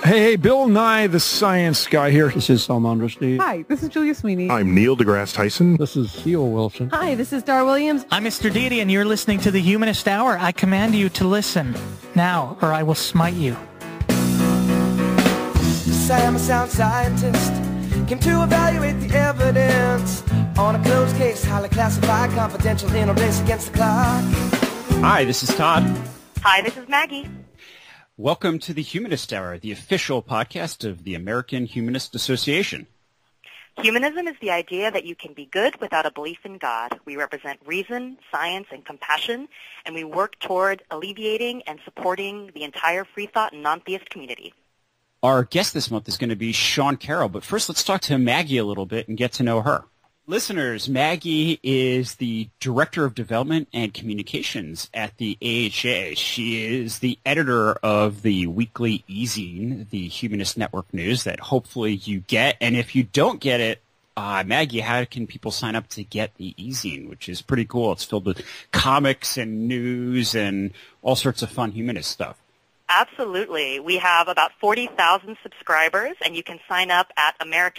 Hey, Bill Nye, the science guy here. This is Salman Rushdie. Hi, this is Julia Sweeney. I'm Neil deGrasse Tyson. This is Theo Wilson. Hi, this is Dar Williams. I'm Mr. Deity, and you're listening to the Humanist Hour. I command you to listen now, or I will smite you. I am a sound scientist, came to evaluate the evidence on a closed case, highly classified, confidential, in a race against the clock. Hi, this is Todd. Hi, this is Maggie. Welcome to the Humanist Hour, the official podcast of the American Humanist Association. Humanism is the idea that you can be good without a belief in God. We represent reason, science, and compassion, and we work toward alleviating and supporting the entire free thought and non-theist community. Our guest this month is going to be Sean Carroll, but first let's talk to Maggie a little bit and get to know her. Listeners, Maggie is the Director of Development and Communications at the AHA. She is the editor of the weekly e-zine, the Humanist Network News, that hopefully you get. And if you don't get it, Maggie, how can people sign up to get the e-zine, which is pretty cool? It's filled with comics and news and all sorts of fun humanist stuff. Absolutely. We have about 40,000 subscribers, and you can sign up at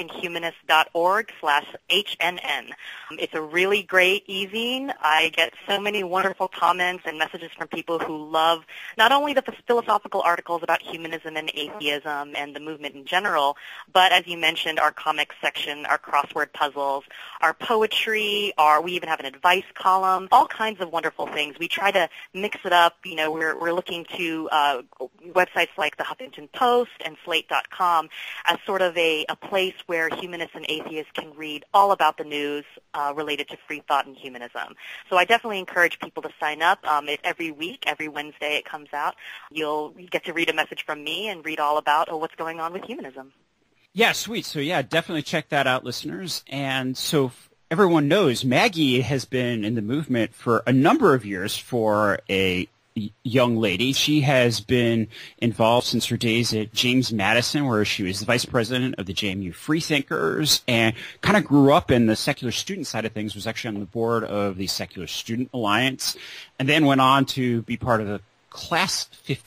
americanhumanist.org/HNN. It's a really great e-zine. I get so many wonderful comments and messages from people who love not only the philosophical articles about humanism and atheism and the movement in general, but as you mentioned, our comics section, our crossword puzzles, our poetry, we even have an advice column, all kinds of wonderful things. We try to mix it up. You know, we're looking to websites like the Huffington Post and Slate.com as sort of a place where humanists and atheists can read all about the news related to free thought and humanism. So I definitely encourage people to sign up. Every week, every Wednesday it comes out. You'll get to read a message from me and read all about what's going on with humanism. Yeah, sweet. So yeah, definitely check that out, listeners. And so everyone knows Maggie has been in the movement for a number of years for a young lady. She has been involved since her days at James Madison, where she was the vice president of the JMU Freethinkers, and kind of grew up in the secular student side of things, was actually on the board of the Secular Student Alliance, and then went on to be part of the Class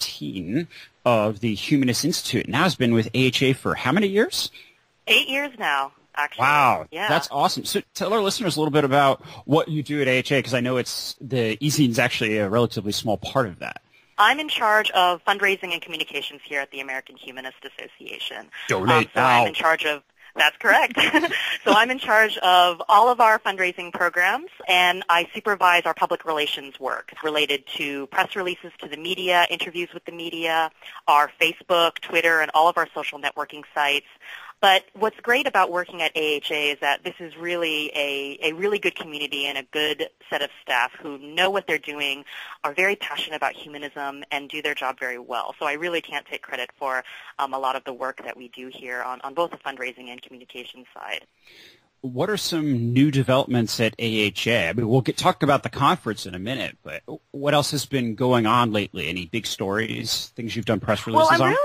15 of the Humanist Institute. Now has been with AHA for how many years? 8 years now. Actually. Wow, yeah. That's awesome. So tell our listeners a little bit about what you do at AHA, because I know the e-zine is actually a relatively small part of that. I'm in charge of fundraising and communications here at the American Humanist Association. Donate now. I'm in charge of That's correct. So I'm in charge of all of our fundraising programs, and I supervise our public relations work related to press releases to the media, interviews with the media, our Facebook, Twitter, and all of our social networking sites. But what's great about working at AHA is that this is really a really good community and a good set of staff who know what they're doing, are very passionate about humanism, and do their job very well. So I really can't take credit for a lot of the work that we do here on both the fundraising and communication side. What are some new developments at AHA? I mean, we'll talk about the conference in a minute, but what else has been going on lately? Any big stories, things you've done press releases on?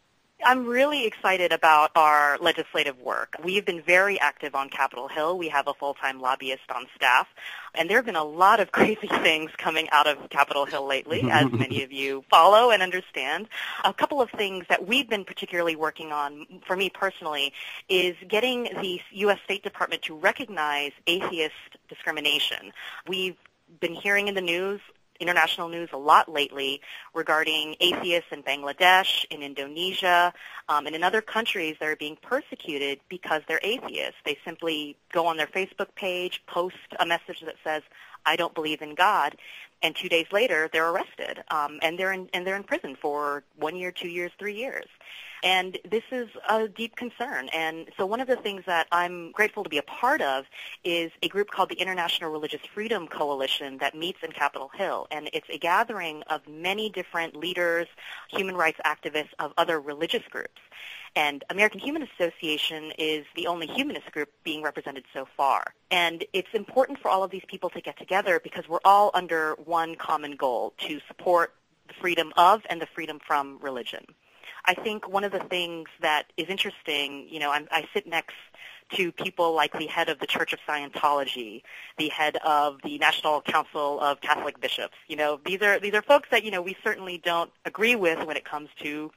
I'm really excited about our legislative work. We've been very active on Capitol Hill. We have a full-time lobbyist on staff, and there have been a lot of crazy things coming out of Capitol Hill lately, as many of you follow and understand. A couple of things that we've been particularly working on, for me personally, is getting the U.S. State Department to recognize atheist discrimination. We've been hearing in the news, international news, a lot lately regarding atheists in Bangladesh, in Indonesia, and in other countries that are being persecuted because they're atheists. They simply go on their Facebook page, post a message that says, "I don't believe in God," and 2 days later they're arrested, and they're in prison for 1 year, 2 years, 3 years. And this is a deep concern. And so one of the things that I'm grateful to be a part of is a group called the International Religious Freedom Coalition that meets in Capitol Hill. And it's a gathering of many different leaders, human rights activists of other religious groups. And American Humanist Association is the only humanist group being represented so far. And it's important for all of these people to get together because we're all under one common goal: to support the freedom of and the freedom from religion. I think one of the things that is interesting, I sit next to people like the head of the Church of Scientology, the head of the National Council of Catholic Bishops. These are folks that, we certainly don't agree with when it comes to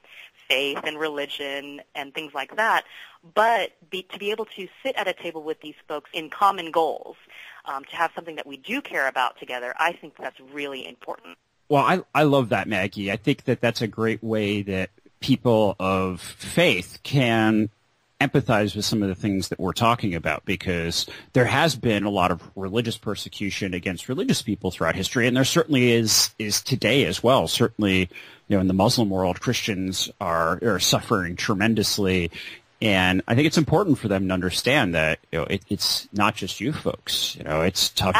faith and religion and things like that, but to be able to sit at a table with these folks in common goals, to have something that we do care about together, I think that's really important. Well, I love that, Maggie. I think that that's a great way that people of faith can empathize with some of the things that we're talking about, because there has been a lot of religious persecution against religious people throughout history, and there certainly is today as well. Certainly, in the Muslim world, Christians are suffering tremendously, and I think it's important for them to understand that it's not just you folks. It's tough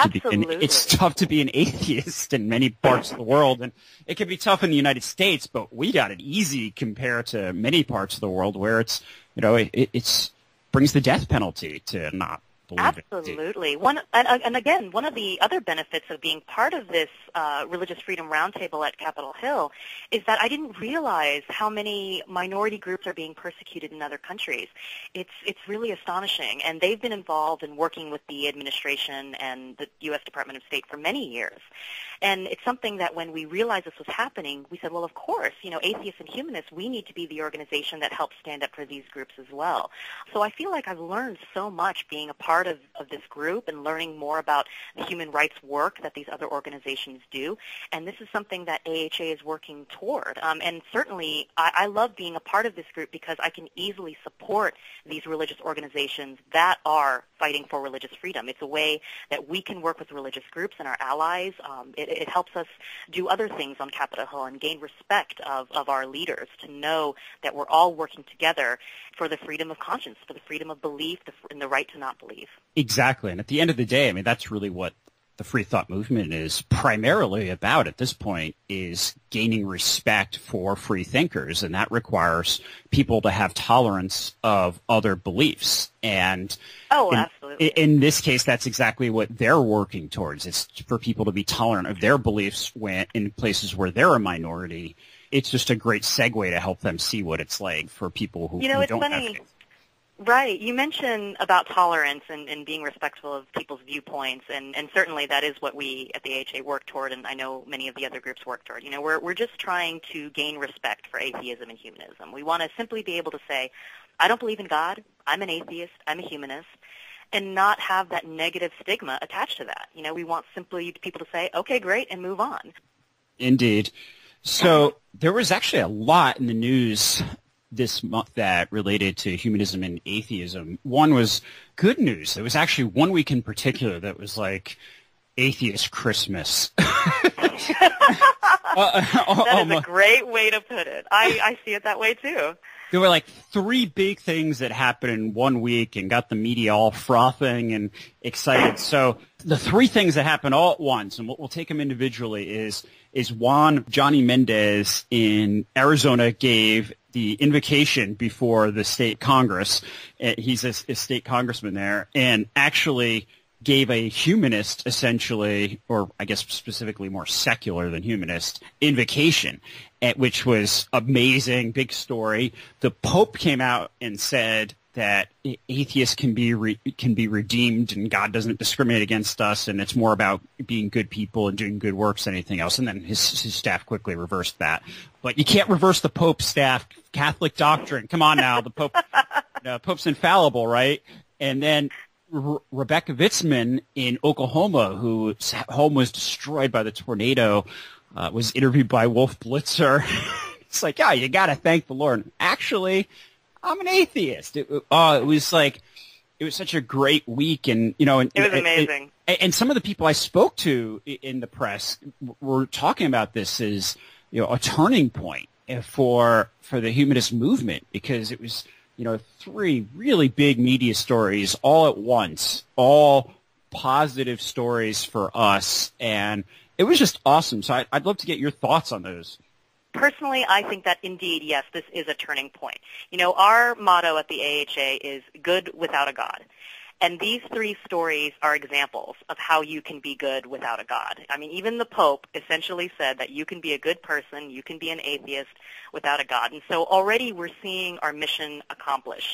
to be an atheist in many parts of the world, and it can be tough in the United States, but we got it easy compared to many parts of the world where it's it's brings the death penalty to not believe it. Absolutely. And again, one of the other benefits of being part of this Religious Freedom Roundtable at Capitol Hill is that I didn't realize how many minority groups are being persecuted in other countries. It's really astonishing, and they've been involved in working with the administration and the U.S. Department of State for many years. And it's something that when we realized this was happening, we said, well, of course, atheists and humanists, we need to be the organization that helps stand up for these groups as well. So I feel like I've learned so much being a part of this group and learning more about the human rights work that these other organizations do. And this is something that AHA is working toward. And certainly I love being a part of this group because I can easily support these religious organizations that are fighting for religious freedom. It's a way that we can work with religious groups and our allies. It helps us do other things on Capitol Hill and gain respect of our leaders, to know that we're all working together for the freedom of conscience, for the freedom of belief, and the right to not believe. Exactly. And at the end of the day, that's really what the free thought movement is primarily about at this point, is gaining respect for free thinkers. And that requires people to have tolerance of other beliefs. And absolutely. In this case, that's exactly what they're working towards. It's for people to be tolerant of their beliefs in places where they're a minority. It's just a great segue to help them see what it's like for people who don't have faith. Right. You mentioned about tolerance and being respectful of people's viewpoints, and certainly that is what we at the AHA work toward, and I know many of the other groups work toward. We're just trying to gain respect for atheism and humanism. We want to simply be able to say, I don't believe in God, I'm an atheist, I'm a humanist, and not have that negative stigma attached to that. We want simply people to say, okay, great, and move on. Indeed. So there was actually a lot in the news this month that related to humanism and atheism. One was good news. There was actually 1 week in particular that was like Atheist Christmas. That is a great way to put it. I see it that way too. There were like 3 big things that happened in 1 week and got the media all frothing and excited. So the 3 things that happened all at once, and we'll take them individually, is Johnny Mendez in Arizona gave the invocation before the state Congress. He's a state congressman there, and actually gave a humanist, essentially, or I guess specifically more secular than humanist, invocation, which was amazing, big story. The Pope came out and said that atheists can be redeemed, and God doesn't discriminate against us, and it's more about being good people and doing good works than anything else. And then his staff quickly reversed that. But you can't reverse the Pope's staff. Catholic doctrine. Come on now, the Pope's infallible, right? And then Rebecca Vitzman in Oklahoma, whose home was destroyed by the tornado, was interviewed by Wolf Blitzer. It's like, yeah, you got to thank the Lord. Actually, I'm an atheist. It was such a great week, and it was amazing. And some of the people I spoke to in the press were talking about this as a turning point for the humanist movement, because it was 3 really big media stories all at once, all positive stories for us, and it was just awesome. So I'd love to get your thoughts on those. Personally, I think that indeed, yes, this is a turning point. Our motto at the AHA is good without a God. And these 3 stories are examples of how you can be good without a God. I mean, even the Pope essentially said that you can be a good person, you can be an atheist without a God. And so already we're seeing our mission accomplished.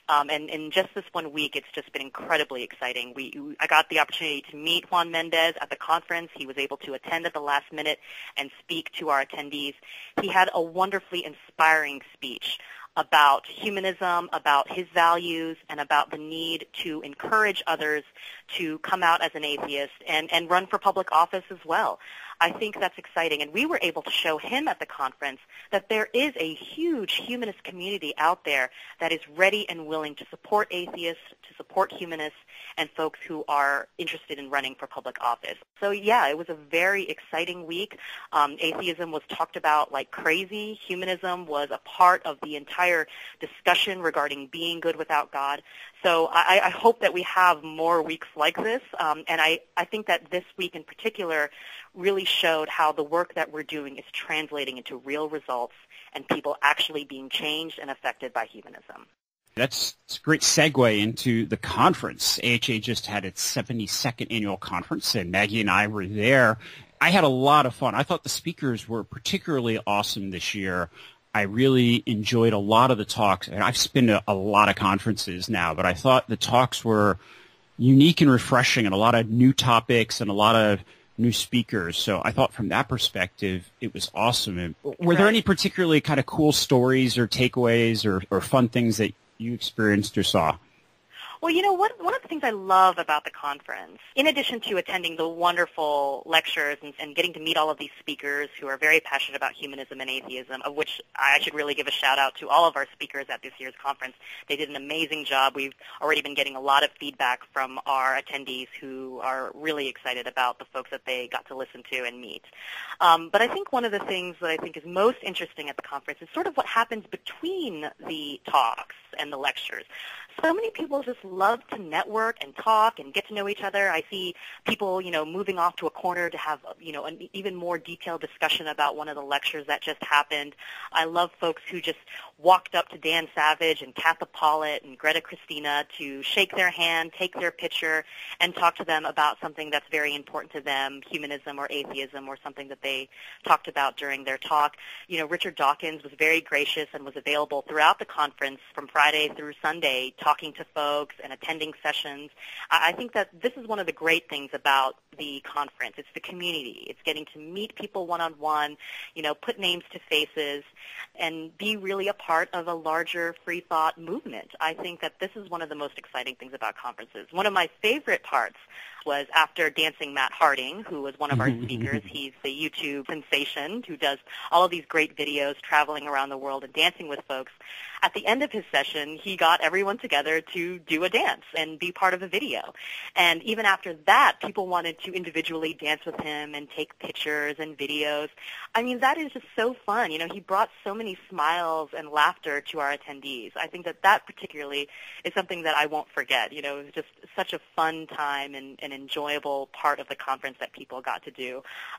And in just this 1 week, it's just been incredibly exciting. I got the opportunity to meet Juan Mendez at the conference. He was able to attend at the last minute and speak to our attendees. He had a wonderfully inspiring speech about humanism, about his values, and about the need to encourage others to come out as an atheist and run for public office as well. I think that's exciting, and we were able to show him at the conference that there is a huge humanist community out there that is ready and willing to support atheists, to support humanists, and folks who are interested in running for public office. So yeah, it was a very exciting week. Atheism was talked about like crazy. Humanism was a part of the entire discussion regarding being good without God. So I hope that we have more weeks like this, and I think that this week in particular really showed how the work that we're doing is translating into real results and people actually being changed and affected by humanism. That's a great segue into the conference. AHA just had its 72nd annual conference, and Maggie and I were there. I had a lot of fun. I thought the speakers were particularly awesome this year. I really enjoyed a lot of the talks, and I've been to a lot of conferences now, but I thought the talks were unique and refreshing, and a lot of new topics and a lot of new speakers. So I thought from that perspective, it was awesome. And were there any particularly kind of cool stories or takeaways or fun things that you experienced or saw? Well, you know, one of the things I love about the conference, in addition to attending the wonderful lectures and getting to meet all of these speakers who are very passionate about humanism and atheism, of which I should really give a shout-out to all of our speakers at this year's conference. They did an amazing job. We've already been getting a lot of feedback from our attendees who are really excited about the folks that they got to listen to and meet. But I think one of the things that I think is most interesting at the conference is sort of what happens between the talks and the lectures. So many people just love to network and talk and get to know each other. I see people, moving off to a corner to have, an even more detailed discussion about one of the lectures that just happened. I love folks who just walked up to Dan Savage and Katha Pollitt and Greta Christina to shake their hand, take their picture, and talk to them about something that's very important to them, humanism or atheism or something that they talked about during their talk. Richard Dawkins was very gracious and was available throughout the conference from Friday through Sunday, talking to folks and attending sessions. I think that this is one of the great things about the conference. It's the community. It's getting to meet people one-on-one, put names to faces, and be really a part of a larger free thought movement. I think that this is one of the most exciting things about conferences. One of my favorite parts was after Dancing Matt Harding, who was one of our speakers. He's the YouTube sensation who does all of these great videos traveling around the world and dancing with folks. At the end of his session, he got everyone together to do a dance and be part of a video. And even after that, people wanted to individually dance with him and take pictures and videos. I mean, that is just so fun. He brought so many smiles and laughter to our attendees. I think that particularly is something that I won't forget. It was just such a fun time and an enjoyable part of the conference that people got to do.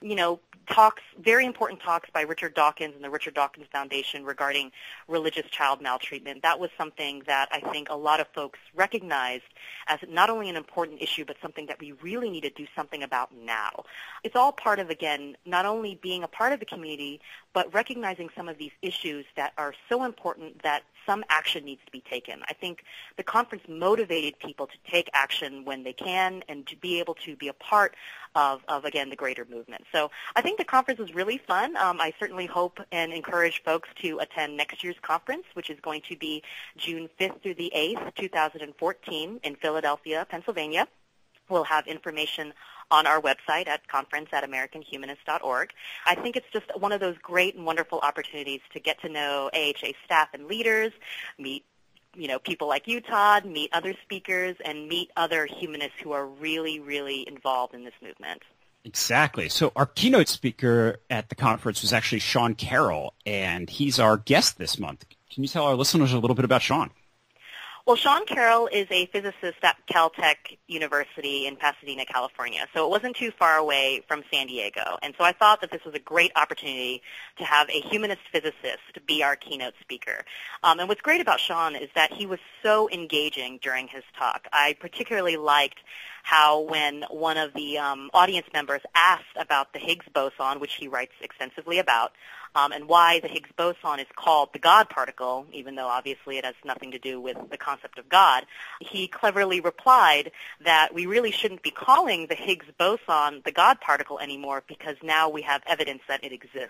Talks, very important talks by Richard Dawkins and the Richard Dawkins Foundation regarding religious child maltreatment. That was something that I think a lot of folks recognized as not only an important issue, but something that we really need to do something about now. It's all part of, again, not only being a part of the community, but recognizing some of these issues that are so important that some action needs to be taken. I think the conference motivated people to take action when they can and to be able to be a part of again, the greater movement. So I think the conference was really fun. I certainly hope and encourage folks to attend next year's conference, which is going to be June 5th through the 8th, 2014 in Philadelphia, Pennsylvania. We'll have information on our website at conference@AmericanHumanist.org. I think it's just one of those great and wonderful opportunities to get to know AHA staff and leaders, meet people like you, Todd, meet other speakers, and meet other humanists who are really, really involved in this movement. Exactly. So our keynote speaker at the conference was actually Sean Carroll, and he's our guest this month. Can you tell our listeners a little bit about Sean? Well, Sean Carroll is a physicist at Caltech University in Pasadena, California, so it wasn't too far away from San Diego. And so I thought that this was a great opportunity to have a humanist physicist be our keynote speaker. And what's great about Sean is that he was so engaging during his talk. I particularly liked how when one of the audience members asked about the Higgs boson, which he writes extensively about, and why the Higgs boson is called the God particle, even though obviously it has nothing to do with the concept of God, he cleverly replied that we really shouldn't be calling the Higgs boson the God particle anymore because now we have evidence that it exists.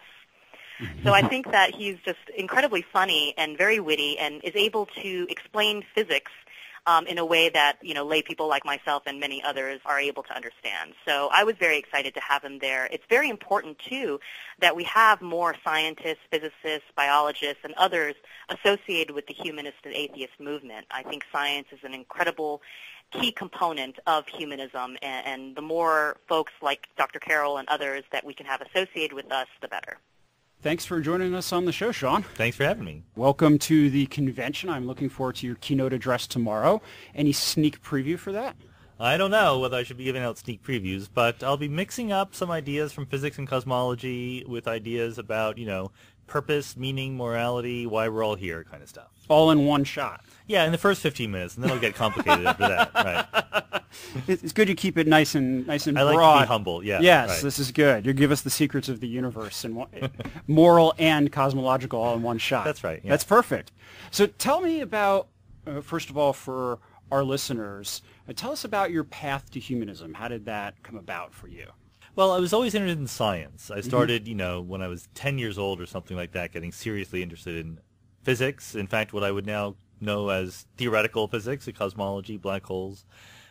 So I think that he's just incredibly funny and very witty and is able to explain physics in a way that, lay people like myself and many others are able to understand. So I was very excited to have him there. It's very important, too, that we have more scientists, physicists, biologists, and others associated with the humanist and atheist movement. I think science is an incredible key component of humanism, and the more folks like Dr. Carroll and others that we can have associated with us, the better. Thanks for joining us on the show, Sean. Thanks for having me. Welcome to the convention. I'm looking forward to your keynote address tomorrow. Any sneak preview for that? I don't know whether I should be giving out sneak previews, but I'll be mixing up some ideas from physics and cosmology with ideas about, purpose, meaning, morality, why we're all here kind of stuff. All in one shot. Yeah, in the first 15 minutes, and then it'll get complicated after that. Right. It's good to keep it nice and broad. I like to be humble, yeah. Yes, right. This is good. You give us the secrets of the universe, and moral and cosmological all in one shot. That's right. Yeah. That's perfect. So tell me about, first of all, for our listeners, tell us about your path to humanism. How did that come about for you? Well, I was always interested in science. I started, when I was 10 years old or something like that, getting seriously interested in physics. In fact, what I would now know as theoretical physics, cosmology, black holes.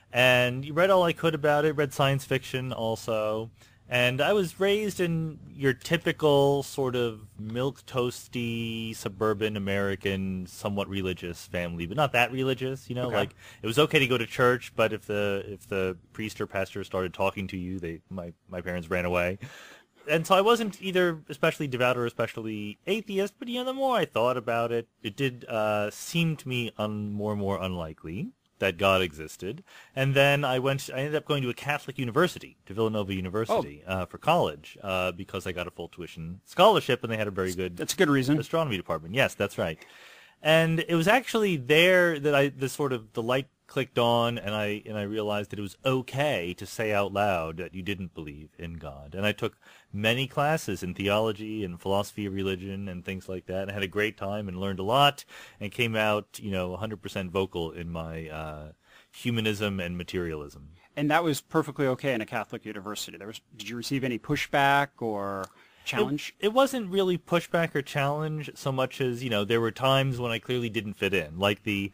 And read all I could about it, read science fiction also. And I was raised in your typical sort of milquetoasty, suburban American, somewhat religious family, but not that religious, Okay. Like it was okay to go to church, but if the priest or pastor started talking to you, my parents ran away. And so I wasn't either especially devout or especially atheist, but the more I thought about it, it did seem to me more and more unlikely that God existed. And then I ended up going to a Catholic university, to Villanova University, for college, because I got a full tuition scholarship, and they had a very good That's a good reason. astronomy department. Yes, that's right. And it was actually there that the light clicked on, and I realized that it was okay to say out loud that you didn't believe in God. And I took many classes in theology and philosophy of religion and things like that, and had a great time and learned a lot, and came out 100% vocal in my humanism and materialism. And that was perfectly okay in a Catholic university. Did you receive any pushback or challenge? It wasn't really pushback or challenge so much as, there were times when I clearly didn't fit in. Like the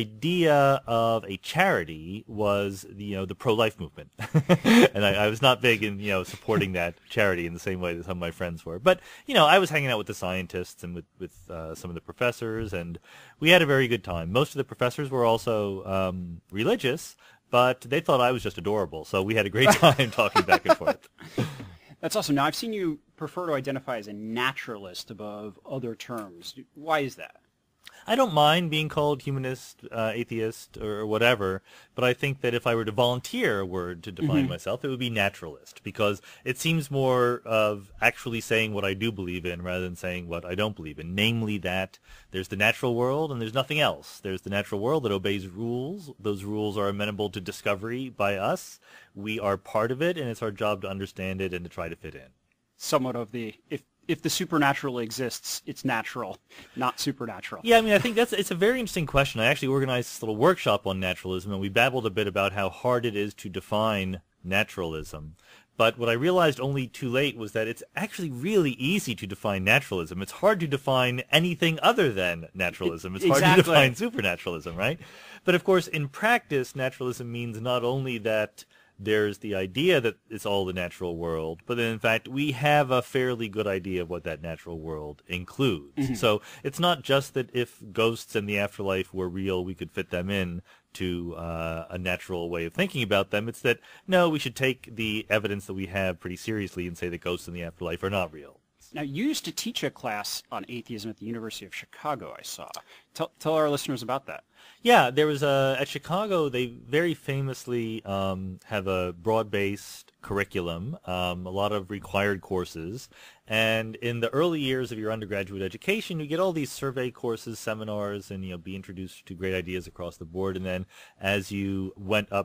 idea of a charity was, the pro-life movement. And I was not big in, supporting that charity in the same way that some of my friends were. But, I was hanging out with the scientists and with some of the professors, and we had a very good time. Most of the professors were also religious, but they thought I was just adorable. So we had a great time talking back and forth. That's awesome. Now, I've seen you prefer to identify as a naturalist above other terms. Why is that? I don't mind being called humanist, atheist, or whatever, but I think that if I were to volunteer a word to define myself, it would be naturalist, because it seems more of actually saying what I do believe in rather than saying what I don't believe in, namely that there's the natural world and there's nothing else. There's the natural world that obeys rules. Those rules are amenable to discovery by us. We are part of it, and it's our job to understand it and to try to fit in. Somewhat of the, if the supernatural exists, it's natural, not supernatural. Yeah, I think it's a very interesting question. I actually organized this little workshop on naturalism, and we babbled a bit about how hard it is to define naturalism. But what I realized only too late was that it's actually really easy to define naturalism. It's hard to define anything other than naturalism. It's hard to define supernaturalism, right? But of course, in practice, naturalism means not only that there's the idea that it's all the natural world, but then in fact we have a fairly good idea of what that natural world includes. So it's not just that if ghosts and the afterlife were real, we could fit them in to a natural way of thinking about them. It's that, no, we should take the evidence that we have pretty seriously and say that ghosts and the afterlife are not real. Now, you used to teach a class on atheism at the University of Chicago, I saw. Tell our listeners about that. Yeah, there was at Chicago, they very famously have a broad-based curriculum, a lot of required courses, and in the early years of your undergraduate education, you get all these survey courses, seminars, and be introduced to great ideas across the board, and then as you went up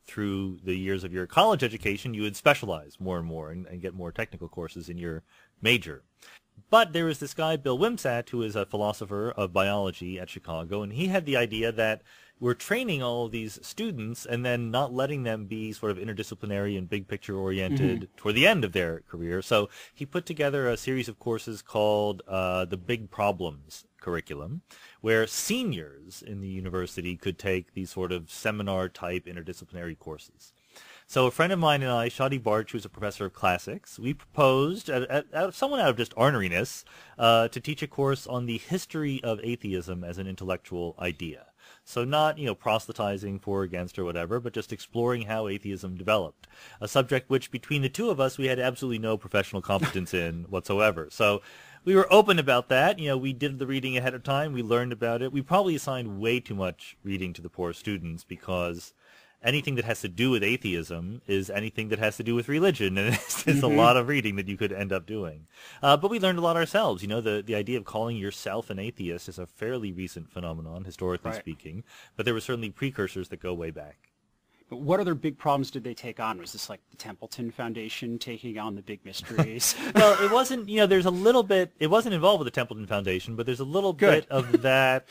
through the years of your college education, you would specialize more and more and get more technical courses in your major. But there was this guy, Bill Wimsatt, who is a philosopher of biology at Chicago, and he had the idea that we're training all of these students and then not letting them be sort of interdisciplinary and big picture oriented toward the end of their career. So he put together a series of courses called the Big Problems curriculum, where seniors in the university could take these sort of seminar-type interdisciplinary courses. So a friend of mine and I, Shadi Barch, who's a professor of classics, we proposed, somewhat out of just orneriness, to teach a course on the history of atheism as an intellectual idea. So not, proselytizing for or against or whatever, but just exploring how atheism developed. A subject which, between the two of us, we had absolutely no professional competence in whatsoever. So we were open about that. We did the reading ahead of time. We learned about it. We probably assigned way too much reading to the poor students anything that has to do with atheism is anything that has to do with religion, and it's a lot of reading that you could end up doing. But we learned a lot ourselves. The idea of calling yourself an atheist is a fairly recent phenomenon, historically speaking, but there were certainly precursors that go way back. But what other big problems did they take on? Was this like the Templeton Foundation taking on the big mysteries? Well, it wasn't, there's a little bit, it wasn't involved with the Templeton Foundation, but there's a little bit of that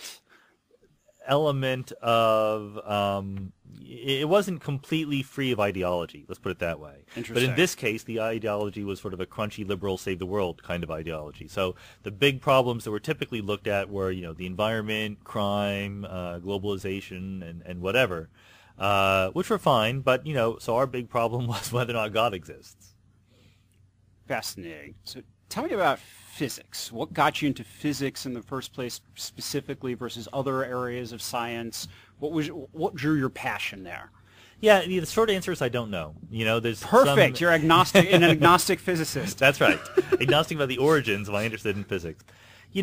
element of, it wasn't completely free of ideology, let's put it that way. But in this case, the ideology was sort of a crunchy liberal save the world kind of ideology. So the big problems that were typically looked at were, the environment, crime, globalization, and whatever, which were fine. But, so our big problem was whether or not God exists. Fascinating. So tell me about physics. What got you into physics in the first place specifically versus other areas of science? What drew your passion there? Yeah, the short answer is I don't know. There's perfect. You're agnostic, an agnostic physicist. That's right. Agnostic about the origins of my interest in physics. We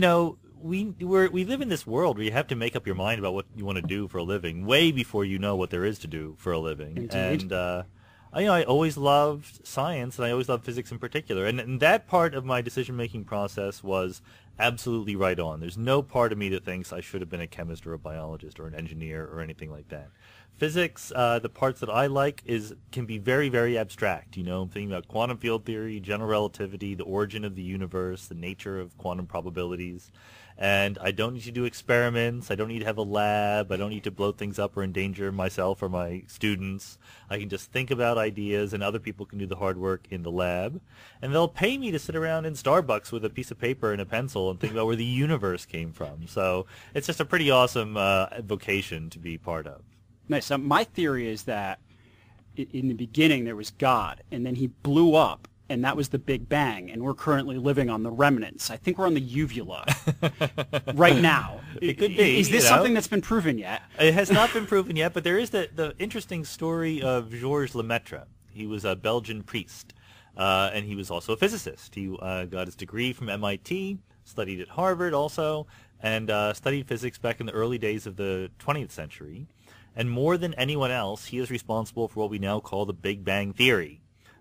live in this world where you have to make up your mind about what you want to do for a living way before you know what there is to do for a living. Indeed. And I always loved science, and I always loved physics in particular. And that part of my decision-making process was absolutely right on. There's no part of me that thinks I should have been a chemist or a biologist or an engineer or anything like that. Physics, the parts that I like can be very, very abstract. I'm thinking about quantum field theory, general relativity, the origin of the universe, the nature of quantum probabilities. And I don't need to do experiments. I don't need to have a lab. I don't need to blow things up or endanger myself or my students. I can just think about ideas, and other people can do the hard work in the lab. And they'll pay me to sit around in Starbucks with a piece of paper and a pencil and think about where the universe came from. So it's just a pretty awesome vocation to be part of. Nice. My theory is that in the beginning there was God, and then he blew up, and that was the Big Bang, and we're currently living on the remnants. I think we're on the uvula right now. It could be. Is this something that's been proven yet? It has not been proven yet, but there is the interesting story of Georges Lemaitre. He was a Belgian priest, and he was also a physicist. He got his degree from MIT, studied at Harvard also, and studied physics back in the early days of the 20th century. And more than anyone else, he is responsible for what we now call the Big Bang Theory.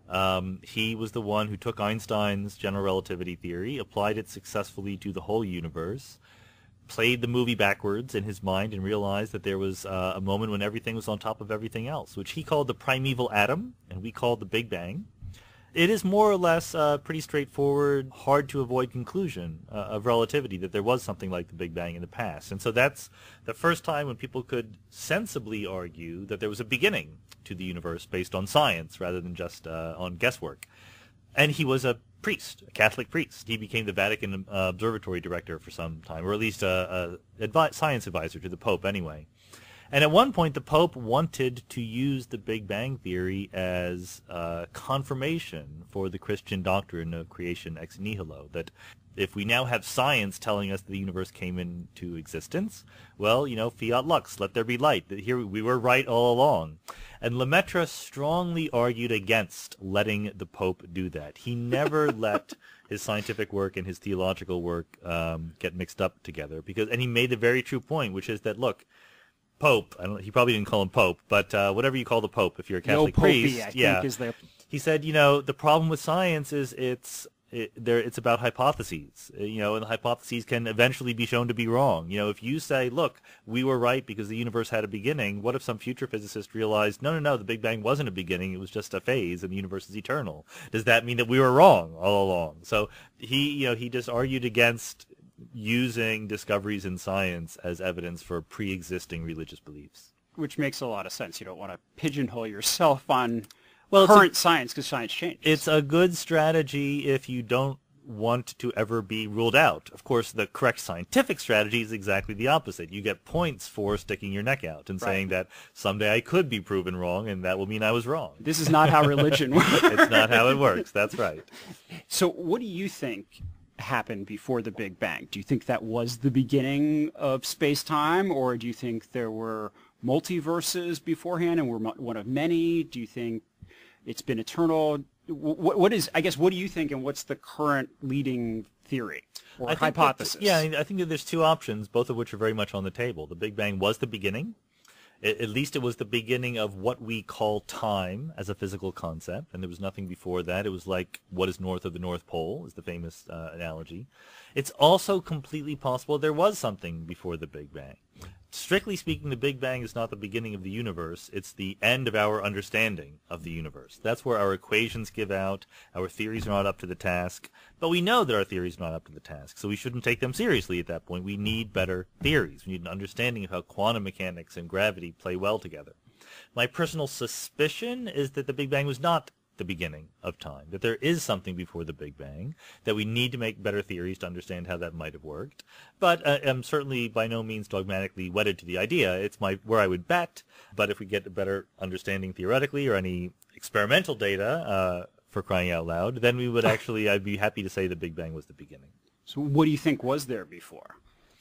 He was the one who took Einstein's general relativity theory, applied it successfully to the whole universe, played the movie backwards in his mind, and realized that there was a moment when everything was on top of everything else, which he called the primeval atom, and we called the Big Bang. It is more or less a pretty straightforward, hard-to-avoid conclusion of relativity, that there was something like the Big Bang in the past. And so that's the first time when people could sensibly argue that there was a beginning to the universe based on science rather than just on guesswork. And he was a priest, a Catholic priest. He became the Vatican Observatory Director for some time, or at least a science advisor to the Pope anyway. And at one point, the Pope wanted to use the Big Bang Theory as confirmation for the Christian doctrine of creation ex nihilo, that if we now have science telling us that the universe came into existence, well, fiat lux, let there be light. Here we were right all along. And Lemaitre strongly argued against letting the Pope do that. He never let his scientific work and his theological work get mixed up together, and he made the very true point, which is that, look, Pope, he probably didn't call him Pope, but whatever you call the Pope, if you're a Catholic priest, I think is the... He said, the problem with science is it's it's about hypotheses, and the hypotheses can eventually be shown to be wrong. If you say, look, we were right because the universe had a beginning, what if some future physicist realized, no, the Big Bang wasn't a beginning, it was just a phase and the universe is eternal? Does that mean that we were wrong all along? So he just argued against using discoveries in science as evidence for pre-existing religious beliefs. Which makes a lot of sense. You don't want to pigeonhole yourself on current science because science changes. It's a good strategy if you don't want to ever be ruled out. Of course, the correct scientific strategy is exactly the opposite. You get points for sticking your neck out and saying that someday I could be proven wrong, and that will mean I was wrong. This is not how religion works. It's not how it works. That's right. So what do you think happened before the Big Bang? Do you think that was the beginning of space-time, or do you think there were multiverses beforehand and we're one of many? Do you think it's been eternal? What do you think, and what's the current leading theory or hypothesis? I think that there's two options, both of which are very much on the table. The Big Bang was the beginning. At least it was the beginning of what we call time as a physical concept, and there was nothing before that. It was like what is north of the North Pole is the famous analogy. It's also completely possible there was something before the Big Bang. Strictly speaking, the Big Bang is not the beginning of the universe. It's the end of our understanding of the universe. That's where our equations give out. Our theories are not up to the task. But we know that our theories are not up to the task, so we shouldn't take them seriously at that point. We need better theories. We need an understanding of how quantum mechanics and gravity play well together. My personal suspicion is that the Big Bang was not the beginning of time, that there is something before the Big Bang, that we need to make better theories to understand how that might have worked. But I'm certainly by no means dogmatically wedded to the idea. It's where I would bet, but if we get a better understanding theoretically or any experimental data, for crying out loud, then we would I'd be happy to say the Big Bang was the beginning. So what do you think was there before?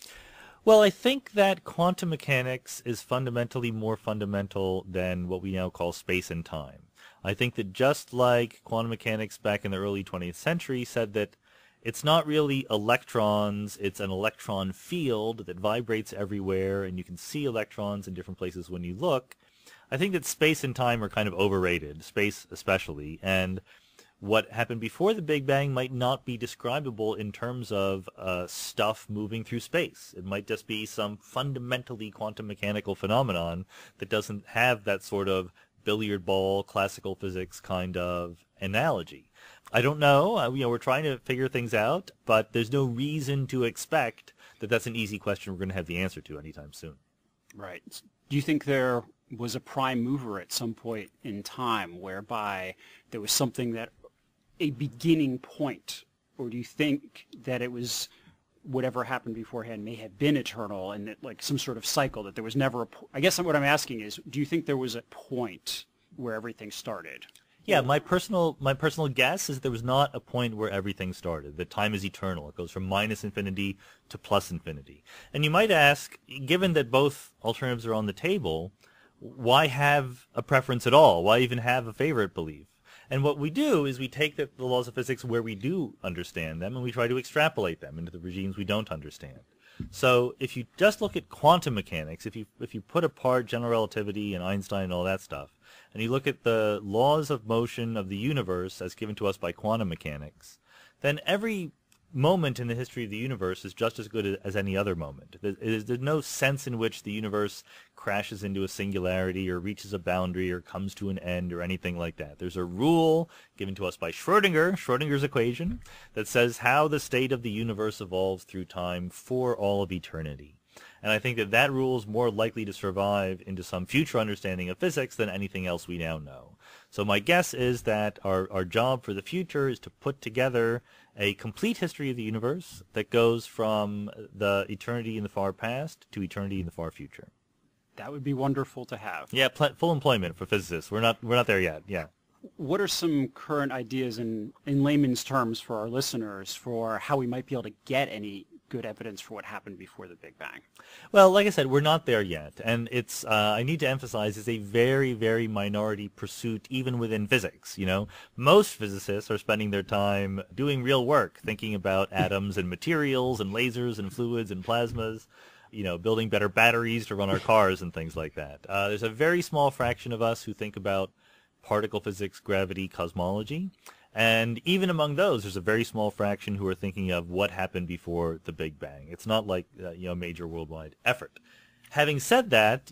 Well, I think that quantum mechanics is fundamentally more fundamental than what we now call space and time. I think that just like quantum mechanics back in the early 20th century said that it's not really electrons, it's an electron field that vibrates everywhere, and you can see electrons in different places when you look, I think that space and time are kind of overrated, space especially, and what happened before the Big Bang might not be describable in terms of stuff moving through space. It might just be some fundamentally quantum mechanical phenomenon that doesn't have that sort of billiard ball, classical physics kind of analogy. I don't know. We're trying to figure things out, but there's no reason to expect that that's an easy question we're going to have the answer to anytime soon. Right. Do you think there was a prime mover at some point in time whereby there was something that a beginning point, or do you think that it was whatever happened beforehand may have been eternal and that, like, some sort of cycle, that there was never I guess what I'm asking is, do you think there was a point where everything started? Yeah, my personal guess is there was not a point where everything started. That time is eternal. It goes from minus infinity to plus infinity. And you might ask, given that both alternatives are on the table, why have a preference at all? Why even have a favorite belief? And what we do is we take the laws of physics where we do understand them, and we try to extrapolate them into the regimes we don't understand. So if you just look at quantum mechanics, if you put apart general relativity and Einstein and all that stuff, and you look at the laws of motion of the universe as given to us by quantum mechanics, then every moment in the history of the universe is just as good as any other moment. There's no sense in which the universe crashes into a singularity or reaches a boundary or comes to an end or anything like that. There's a rule given to us by Schrodinger's equation, that says how the state of the universe evolves through time for all of eternity. And I think that rule is more likely to survive into some future understanding of physics than anything else we now know. So my guess is that our job for the future is to put together a complete history of the universe that goes from the eternity in the far past to eternity in the far future. That would be wonderful to have. Yeah, full employment for physicists. We're not there yet. Yeah. What are some current ideas in layman's terms for our listeners for how we might be able to get any good evidence for what happened before the Big Bang? Well, like I said, we're not there yet, and it's I need to emphasize it's a very, very minority pursuit even within physics. Most physicists are spending their time doing real work, thinking about atoms and materials and lasers and fluids and plasmas, building better batteries to run our cars and things like that. There's a very small fraction of us who think about particle physics, gravity, cosmology. And even among those, there's a very small fraction who are thinking of what happened before the Big Bang. It's not like a major worldwide effort. Having said that,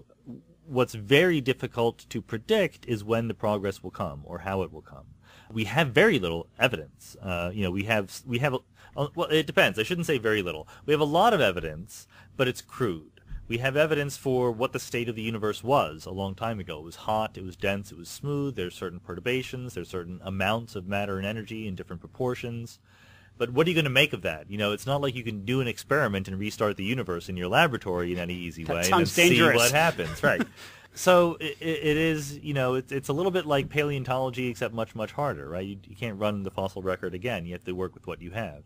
what's very difficult to predict is when the progress will come or how it will come. We have very little evidence. We have well, it depends. I shouldn't say very little. We have a lot of evidence, but it's crude. We have evidence for what the state of the universe was a long time ago. It was hot, it was dense, it was smooth. There's certain perturbations, there's certain amounts of matter and energy in different proportions. But what are you going to make of that? It's not like you can do an experiment and restart the universe in your laboratory in any easy way and then see what happens, right? So it is, it's a little bit like paleontology, except much, much harder, right? You can't run the fossil record again. You have to work with what you have.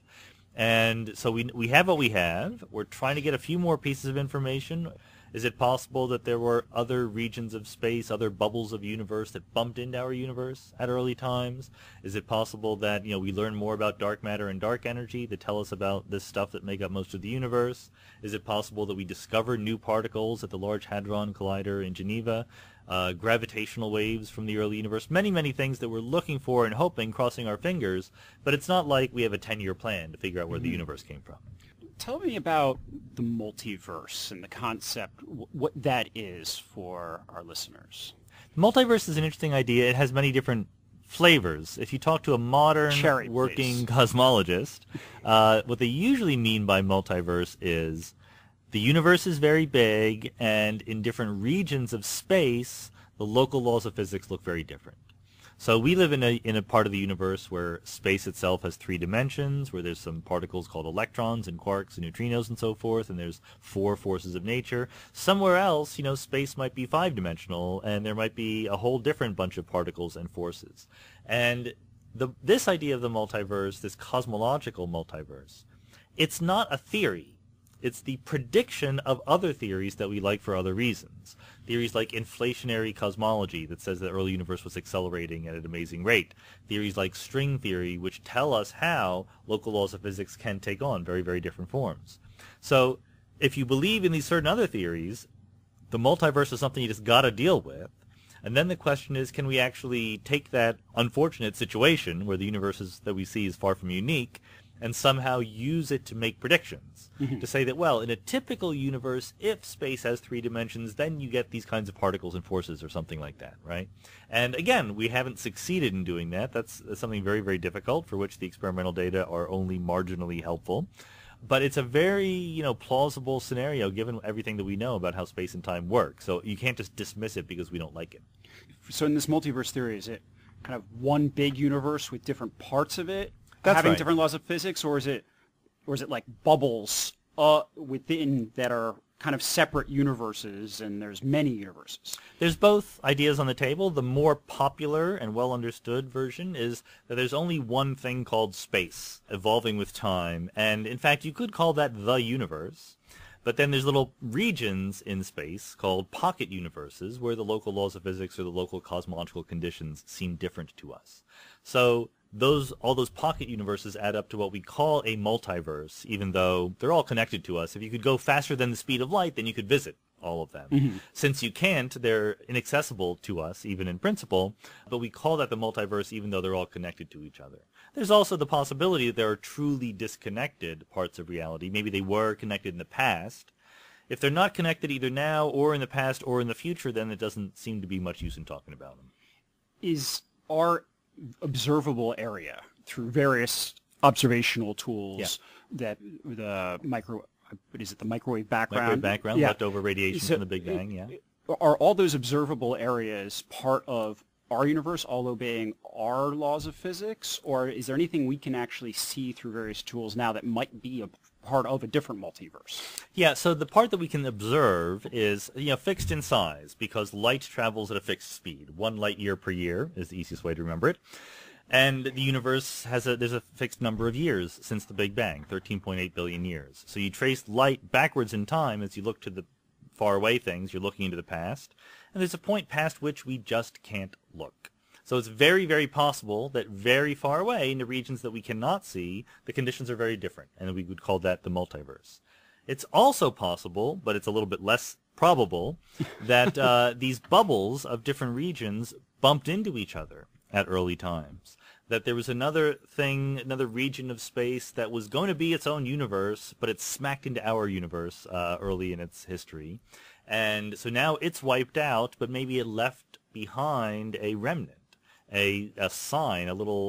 And so we have what we have. We're trying to get a few more pieces of information. Is it possible that there were other regions of space, other bubbles of universe that bumped into our universe at early times? Is it possible that, we learn more about dark matter and dark energy that tell us about this stuff that make up most of the universe? Is it possible that we discover new particles at the Large Hadron Collider in Geneva? Gravitational waves from the early universe, many, many things that we're looking for and hoping, crossing our fingers, but it's not like we have a 10-year plan to figure out where the universe came from. Tell me about the multiverse and the concept, what that is for our listeners. Multiverse is an interesting idea. It has many different flavors. If you talk to a modern working cosmologist, what they usually mean by multiverse is the universe is very big, and in different regions of space, the local laws of physics look very different. So we live in a part of the universe where space itself has 3 dimensions, where there's some particles called electrons and quarks and neutrinos and so forth, and there's 4 forces of nature. Somewhere else, space might be 5-dimensional, and there might be a whole different bunch of particles and forces. And this idea of the multiverse, this cosmological multiverse, it's not a theory. It's the prediction of other theories that we like for other reasons. Theories like inflationary cosmology that says the early universe was accelerating at an amazing rate. Theories like string theory, which tell us how local laws of physics can take on very, very different forms. So if you believe in these certain other theories, the multiverse is something you just got to deal with. And then the question is, can we actually take that unfortunate situation where the universe that we see is far from unique and somehow use it to make predictions? To say that, well, in a typical universe, if space has 3 dimensions, then you get these kinds of particles and forces or something like that, right? And again, we haven't succeeded in doing that. That's something very, very difficult, for which the experimental data are only marginally helpful. But it's a very, plausible scenario given everything that we know about how space and time work. So you can't just dismiss it because we don't like it. So in this multiverse theory, is it kind of one big universe with different parts of it That's having right. different laws of physics, or is it like bubbles within that are kind of separate universes, and there's many universes? There's both ideas on the table. The more popular and well understood version is that there's only one thing called space, evolving with time, and in fact you could call that the universe. But then there's little regions in space called pocket universes where the local laws of physics or the local cosmological conditions seem different to us. So all those pocket universes add up to what we call a multiverse, even though they're all connected to us. If you could go faster than the speed of light, then you could visit all of them. Since you can't, they're inaccessible to us, even in principle, but we call that the multiverse even though they're all connected to each other. There's also the possibility that there are truly disconnected parts of reality. Maybe they were connected in the past. If they're not connected either now or in the past or in the future, then it doesn't seem to be much use in talking about them. Is our observable area through various observational tools that the microwave background? Leftover radiation from the Big Bang, Are all those observable areas part of our universe, all obeying our laws of physics, or is there anything we can actually see through various tools now that might be a part of a different multiverse? Yeah, so the part that we can observe is, fixed in size because light travels at a fixed speed. 1 light year per year is the easiest way to remember it. And the universe there's a fixed number of years since the Big Bang, 13.8 billion years. So you trace light backwards in time as you look to the far away things, you're looking into the past, and there's a point past which we just can't look. So it's very, very possible that very far away in the regions that we cannot see, the conditions are very different, and we would call that the multiverse. It's also possible, but it's a little bit less probable, that these bubbles of different regions bumped into each other at early times. that there was another thing, another region of space that was going to be its own universe, but it smacked into our universe early in its history. And so now it's wiped out, but maybe it left behind a remnant, a sign,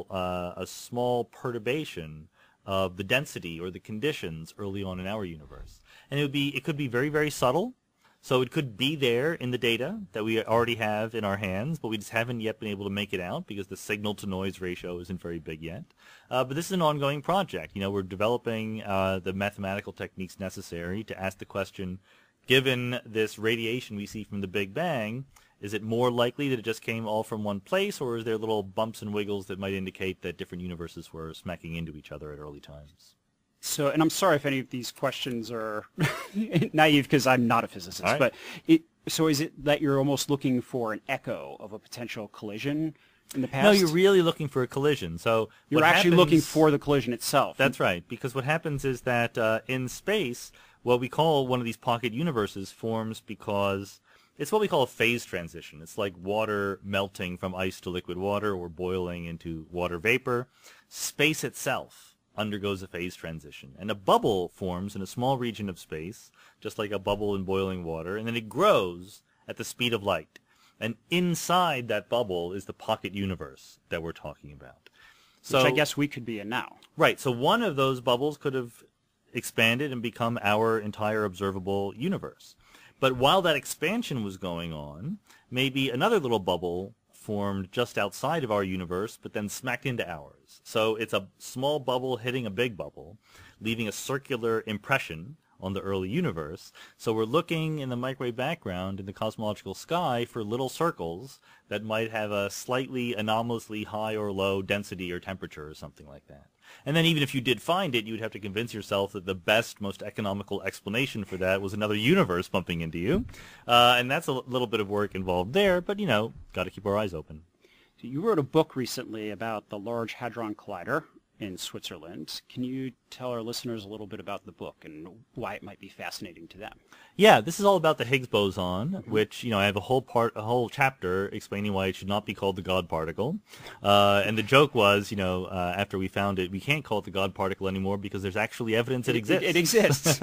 a small perturbation of the density or the conditions early on in our universe. And it could be very, very subtle. So it could be there in the data that we already have in our hands, but we just haven't yet been able to make it out because the signal-to-noise ratio isn't very big yet. But this is an ongoing project. We're developing the mathematical techniques necessary to ask the question, given this radiation we see from the Big Bang, is it more likely that it just came all from one place, or is there little bumps and wiggles that might indicate that different universes were smacking into each other at early times? So, and I'm sorry if any of these questions are naive because I'm not a physicist, right. But so is it that you're almost looking for an echo of a potential collision in the past? No, you're really looking for a collision. So you're actually looking for the collision itself. That's right, because what happens is that in space, what we call one of these pocket universes forms because it's what we call a phase transition. It's like water melting from ice to liquid water or boiling into water vapor. Space itself undergoes a phase transition, and a bubble forms in a small region of space, just like a bubble in boiling water, and then it grows at the speed of light. And inside that bubble is the pocket universe that we're talking about. Which I guess we could be in now. Right, so one of those bubbles could have expanded and become our entire observable universe. But while that expansion was going on, maybe another little bubble formed just outside of our universe, but then smacked into ours. So it's a small bubble hitting a big bubble, leaving a circular impression on the early universe. So we're looking in the microwave background in the cosmological sky for little circles that might have a slightly anomalously high or low density or temperature or something like that. And then even if you did find it, you'd have to convince yourself that the best, most economical explanation for that was another universe bumping into you. And that's a little bit of work involved there, but, got to keep our eyes open. So you wrote a book recently about the Large Hadron Collider in Switzerland. Can you tell our listeners a little bit about the book and why it might be fascinating to them? Yeah, this is all about the Higgs boson, which, I have a whole chapter explaining why it should not be called the God particle. And the joke was, after we found it, we can't call it the God particle anymore because there's actually evidence it exists. It exists.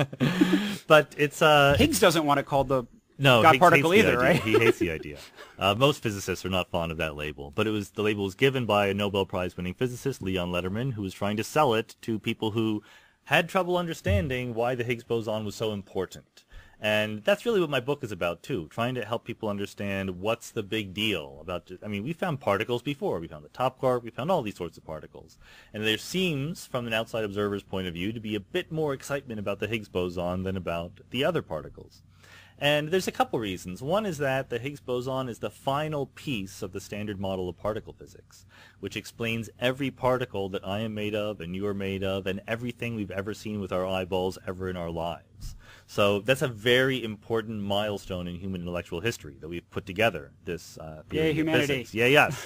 But it's... Higgs doesn't want to call the No, God Higgs particle hates the either, idea. right? He hates the idea. Most physicists are not fond of that label, but the label was given by a Nobel Prize-winning physicist, Leon Lederman, who was trying to sell it to people who had trouble understanding why the Higgs boson was so important. And that's really what my book is about, too, trying to help people understand what's the big deal about... we found particles before. We found the top quark. We found all these sorts of particles. And there seems, from an outside observer's point of view, to be a bit more excitement about the Higgs boson than about the other particles. And there's a couple reasons. One is that the Higgs boson is the final piece of the standard model of particle physics, which explains every particle that I am made of and you are made of and everything we've ever seen with our eyeballs ever in our lives. So that's a very important milestone in human intellectual history that we've put together, this theory Yay, of humanity. physics. Yeah, yes.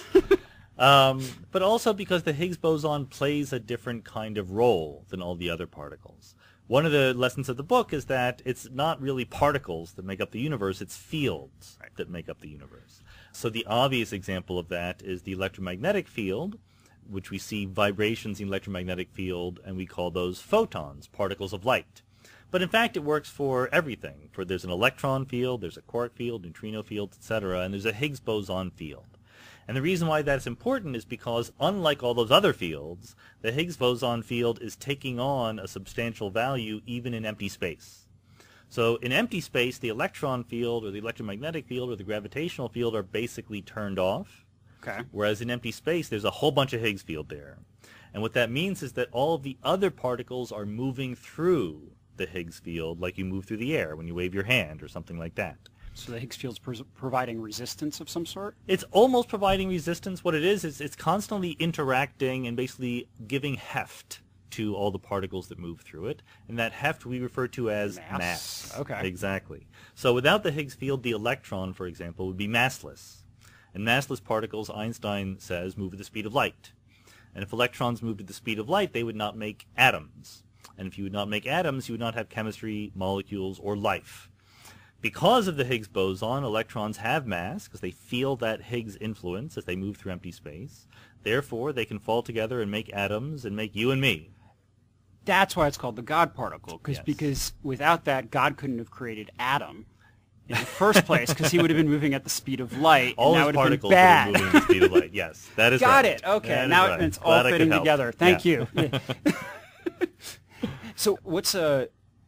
But also because the Higgs boson plays a different kind of role than all the other particles. One of the lessons of the book is that it's not really particles that make up the universe, it's fields that make up the universe. So the obvious example of that is the electromagnetic field, which we see vibrations in the electromagnetic field, and we call those photons, particles of light. But in fact, it works for everything. There's an electron field, there's a quark field, neutrino field, etc., and there's a Higgs boson field. And the reason why that's important is because, unlike all those other fields, the Higgs boson field is taking on a substantial value even in empty space. So in empty space, the electron field or the electromagnetic field or the gravitational field are basically turned off. Okay. Whereas in empty space, there's a whole bunch of Higgs field there. And what that means is that all of the other particles are moving through the Higgs field like you move through the air when you wave your hand or something like that. So the Higgs field's providing resistance of some sort? It's almost providing resistance. What it is it's constantly interacting and basically giving heft to all the particles that move through it. And that heft we refer to as mass. Okay. Exactly. So without the Higgs field, the electron, for example, would be massless. And massless particles, Einstein says, move at the speed of light. And if electrons moved at the speed of light, they would not make atoms. And if you would not make atoms, you would not have chemistry, molecules, or life. Because of the Higgs boson, electrons have mass because they feel that Higgs influence as they move through empty space. Therefore, they can fall together and make atoms and make you and me. That's why it's called the God particle, Yes. because without that, God couldn't have created Adam in the first place, because he would have been moving at the speed of light, All and that his would have been particles would have bad. moving at the speed of light. Yes, that is Got right. it. Okay, That is now right. it's Glad all I could fitting help. together. Thank Yeah. you. So what's an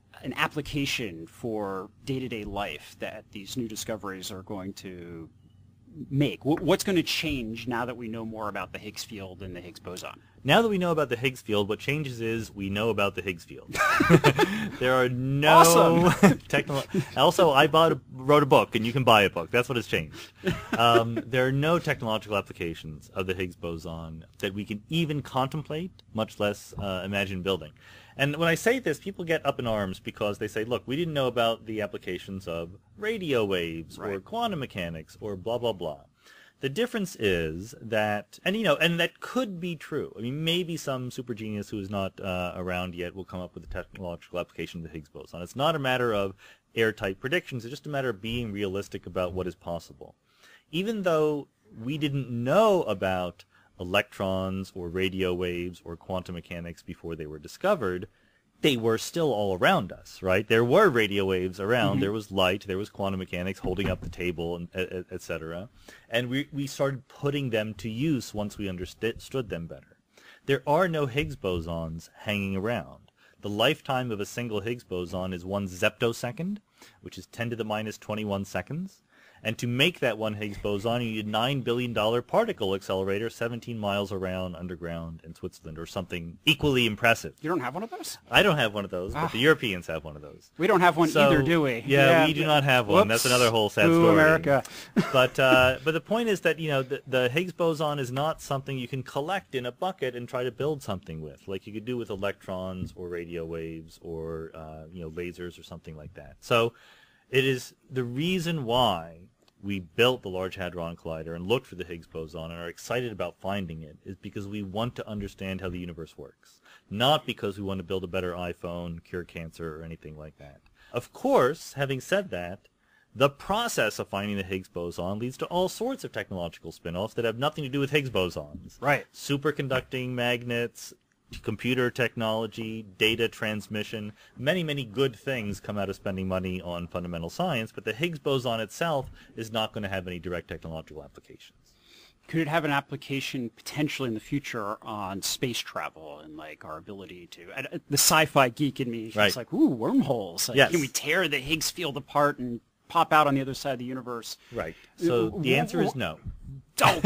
application for day-to-day life that these new discoveries are going to make? What's going to change now that we know more about the Higgs field and the Higgs boson? Now that we know about the Higgs field, what changes is we know about the Higgs field. There are no Awesome. Also, I wrote a book, and you can buy a book. That's what has changed. There are no technological applications of the Higgs boson that we can even contemplate, much less imagine building. And when I say this, people get up in arms because they say, look, we didn't know about the applications of radio waves or quantum mechanics or blah, blah, blah. The difference is that, and that could be true. I mean, maybe some super genius who is not around yet will come up with a technological application of the Higgs boson. It's not a matter of airtight predictions. It's just a matter of being realistic about what is possible. Even though we didn't know about electrons or radio waves or quantum mechanics before they were discovered, they were still all around us, right? There were radio waves around. There was light. There was quantum mechanics holding up the table, and et cetera. And we started putting them to use once we understood them better. There are no Higgs bosons hanging around. The lifetime of a single Higgs boson is 1 zeptosecond, which is 10 to the minus 21 seconds. And to make that one Higgs boson, you need a $9 billion particle accelerator 17 miles around underground in Switzerland, or something equally impressive. You don't have one of those? I don't have one of those, but the Europeans have one of those. We don't have one either, do we? Yeah, we do not have one. Whoops. That's another whole sad Boo, story. America. But the point is that the Higgs boson is not something you can collect in a bucket and try to build something with, like you could do with electrons or radio waves or lasers or something like that. So it is the reason why we built the Large Hadron Collider and looked for the Higgs boson and are excited about finding it is because we want to understand how the universe works, not because we want to build a better iPhone, cure cancer, or anything like that. Of course, having said that, the process of finding the Higgs boson leads to all sorts of technological spin-offs that have nothing to do with Higgs bosons. Right. Superconducting magnets, computer technology, data transmission, many, many good things come out of spending money on fundamental science, but the Higgs boson itself is not going to have any direct technological applications. Could it have an application potentially in the future on space travel and like our ability to, the sci-fi geek in me is like, ooh, wormholes. Like, Yes. Can we tear the Higgs field apart and pop out on the other side of the universe? Right. So the answer is no. Oh.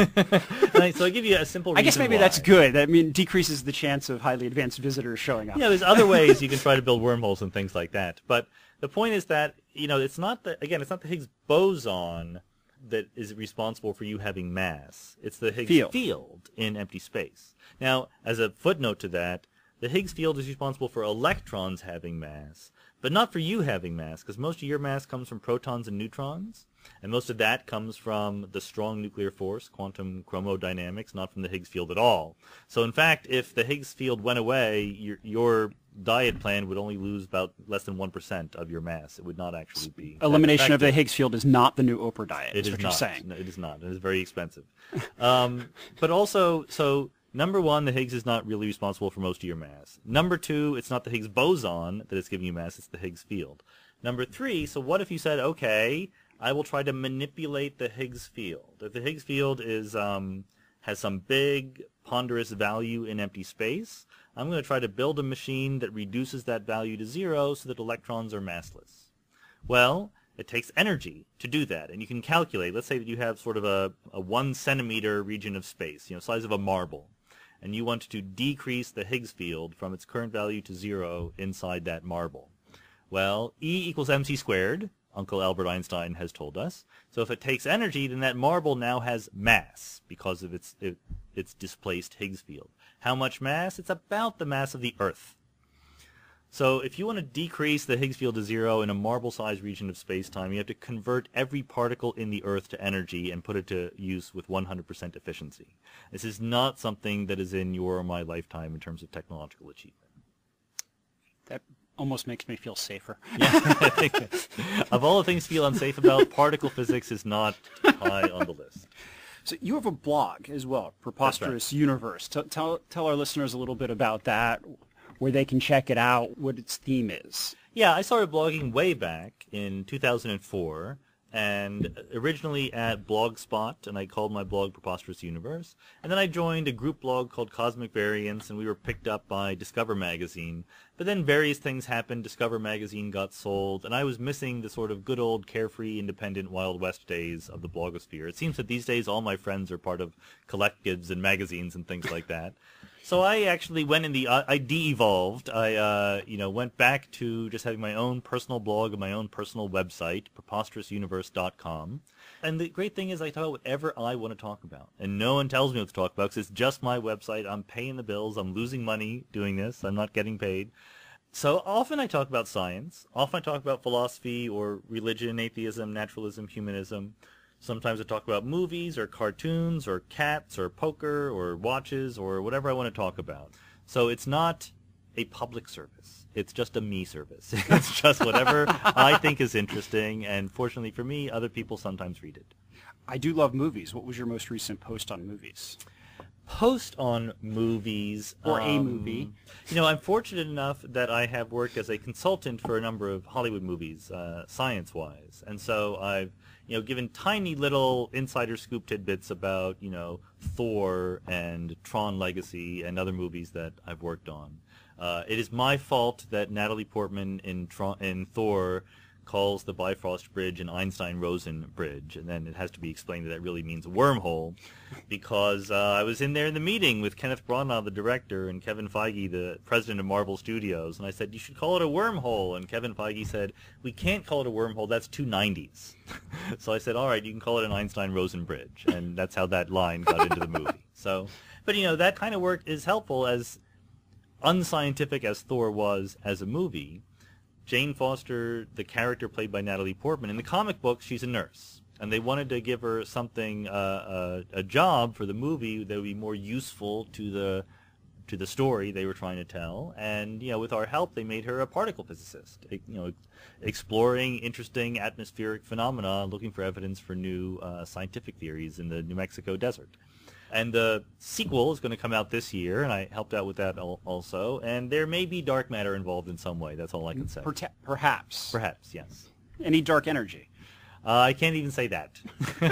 So I'll give you a simple reason I guess maybe why. that's good. I mean, decreases the chance of highly advanced visitors showing up. Yeah, there's other ways you can try to build wormholes and things like that. But the point is that, it's not the Higgs boson that is responsible for you having mass. It's the Higgs field in empty space. Now, as a footnote to that, the Higgs field is responsible for electrons having mass, but not for you having mass, because most of your mass comes from protons and neutrons, and most of that comes from the strong nuclear force, quantum chromodynamics, not from the Higgs field at all. So in fact, if the Higgs field went away, your diet plan would only lose about less than 1% of your mass. It would not actually be Elimination of the Higgs field is not the new Oprah diet, it is what not. you're saying. No, it is not. It is very expensive. But also, so number one, the Higgs is not really responsible for most of your mass. Number two, it's not the Higgs boson that is giving you mass, it's the Higgs field. Number three, so what if you said, okay, I will try to manipulate the Higgs field. If the Higgs field is has some big, ponderous value in empty space, I'm going to try to build a machine that reduces that value to zero so that electrons are massless. Well, it takes energy to do that, and you can calculate. Let's say that you have sort of a 1 centimeter region of space, size of a marble, and you want to decrease the Higgs field from its current value to zero inside that marble. Well, E equals mc squared, Uncle Albert Einstein has told us. So if it takes energy, then that marble now has mass because of its displaced Higgs field. How much mass? It's about the mass of the Earth. So if you want to decrease the Higgs field to zero in a marble-sized region of space-time, you have to convert every particle in the Earth to energy and put it to use with 100% efficiency. This is not something that is in your or my lifetime in terms of technological achievement. That almost makes me feel safer. Yeah, I think of all the things to feel unsafe about, particle physics is not high on the list. So you have a blog as well, Preposterous Universe. Tell our listeners a little bit about that, where they can check it out, what its theme is. Yeah, I started blogging way back in 2004, and originally at Blogspot, and I called my blog Preposterous Universe. And then I joined a group blog called Cosmic Variance, and we were picked up by Discover Magazine. But then various things happened. Discover Magazine got sold, and I was missing the sort of good old carefree, independent Wild West days of the blogosphere. It seems that these days all my friends are part of collectives and magazines and things like that. So I actually went in I de-evolved. I, went back to just having my own personal blog and my own personal website, preposterousuniverse.com. And the great thing is I talk about whatever I want to talk about. And no one tells me what to talk about because it's just my website. I'm paying the bills. I'm losing money doing this. I'm not getting paid. So often I talk about science. Often I talk about philosophy or religion, atheism, naturalism, humanism. Sometimes I talk about movies or cartoons or cats or poker or watches or whatever I want to talk about. So it's not a public service. It's just a me service. It's just whatever I think is interesting, and fortunately for me, other people sometimes read it. I do love movies. What was your most recent post on movies? Post on movies. Or a movie. I'm fortunate enough that I have worked as a consultant for a number of Hollywood movies, science-wise. And so I've given tiny little insider scoop tidbits about, Thor and Tron Legacy and other movies that I've worked on. It is my fault that Natalie Portman in Thor calls the Bifrost Bridge an Einstein-Rosen bridge, and then it has to be explained that really means wormhole, because I was in there in the meeting with Kenneth Branagh, the director, and Kevin Feige, the president of Marvel Studios, and I said, you should call it a wormhole, and Kevin Feige said, we can't call it a wormhole, that's too 90s. So I said, all right, you can call it an Einstein-Rosen bridge, and that's how that line got into the movie. So, but that kind of work is helpful, as unscientific as Thor was as a movie. Jane Foster, the character played by Natalie Portman, in the comic books, she's a nurse. And they wanted to give her something, a job for the movie that would be more useful to the story they were trying to tell. And, with our help, they made her a particle physicist, exploring interesting atmospheric phenomena, looking for evidence for new scientific theories in the New Mexico desert. And the sequel is going to come out this year, and I helped out with that also. And there may be dark matter involved in some way. That's all I can say. Perhaps. Perhaps, yes. Any dark energy? I can't even say that.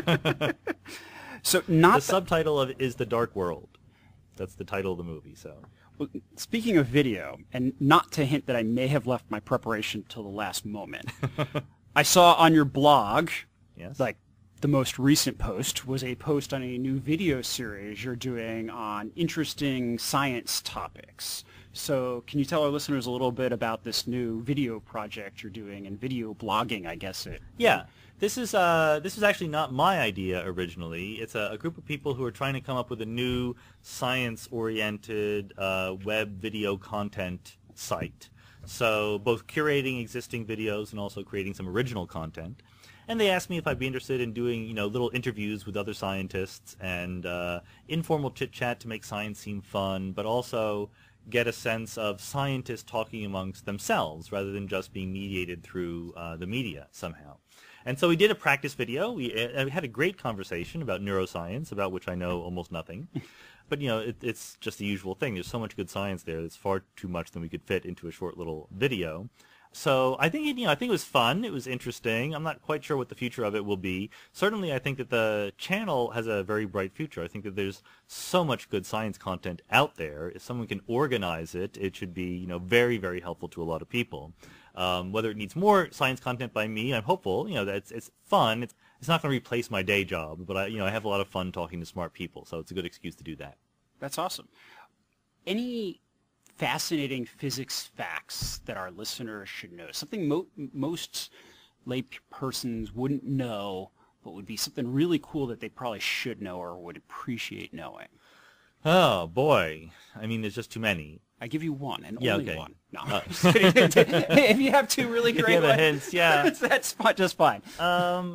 So the subtitle of it is The Dark World. That's the title of the movie. So, well, speaking of video, and not to hint that I may have left my preparation till the last moment, I saw on your blog, yes, the most recent post was a post on a new video series you're doing on interesting science topics. So can you tell our listeners a little bit about this new video project you're doing, and video blogging, I guess it? Yeah. This is actually not my idea originally. It's a group of people who are trying to come up with a new science-oriented web video content site. So both curating existing videos and also creating some original content. And they asked me if I'd be interested in doing, little interviews with other scientists and informal chit-chat to make science seem fun, but also get a sense of scientists talking amongst themselves rather than just being mediated through the media somehow. And so we did a practice video. We had a great conversation about neuroscience, about which I know almost nothing. But, it's just the usual thing. There's so much good science there. It's far too much than we could fit into a short little video. So I think I think it was fun. It was interesting. I'm not quite sure what the future of it will be. Certainly, I think that the channel has a very bright future. I think that there's so much good science content out there. If someone can organize it, it should be very, very helpful to a lot of people. Whether it needs more science content by me, I'm hopeful. That it's fun. It's not going to replace my day job, but I have a lot of fun talking to smart people. So it's a good excuse to do that. That's awesome. Any fascinating physics facts that our listeners should know? Something most lay persons wouldn't know, but would be something really cool that they probably should know or would appreciate knowing. Oh, boy. I mean, there's just too many. I give you one, and yeah, only okay. one. No. If you have two really great ones, hints, yeah. that's just fine.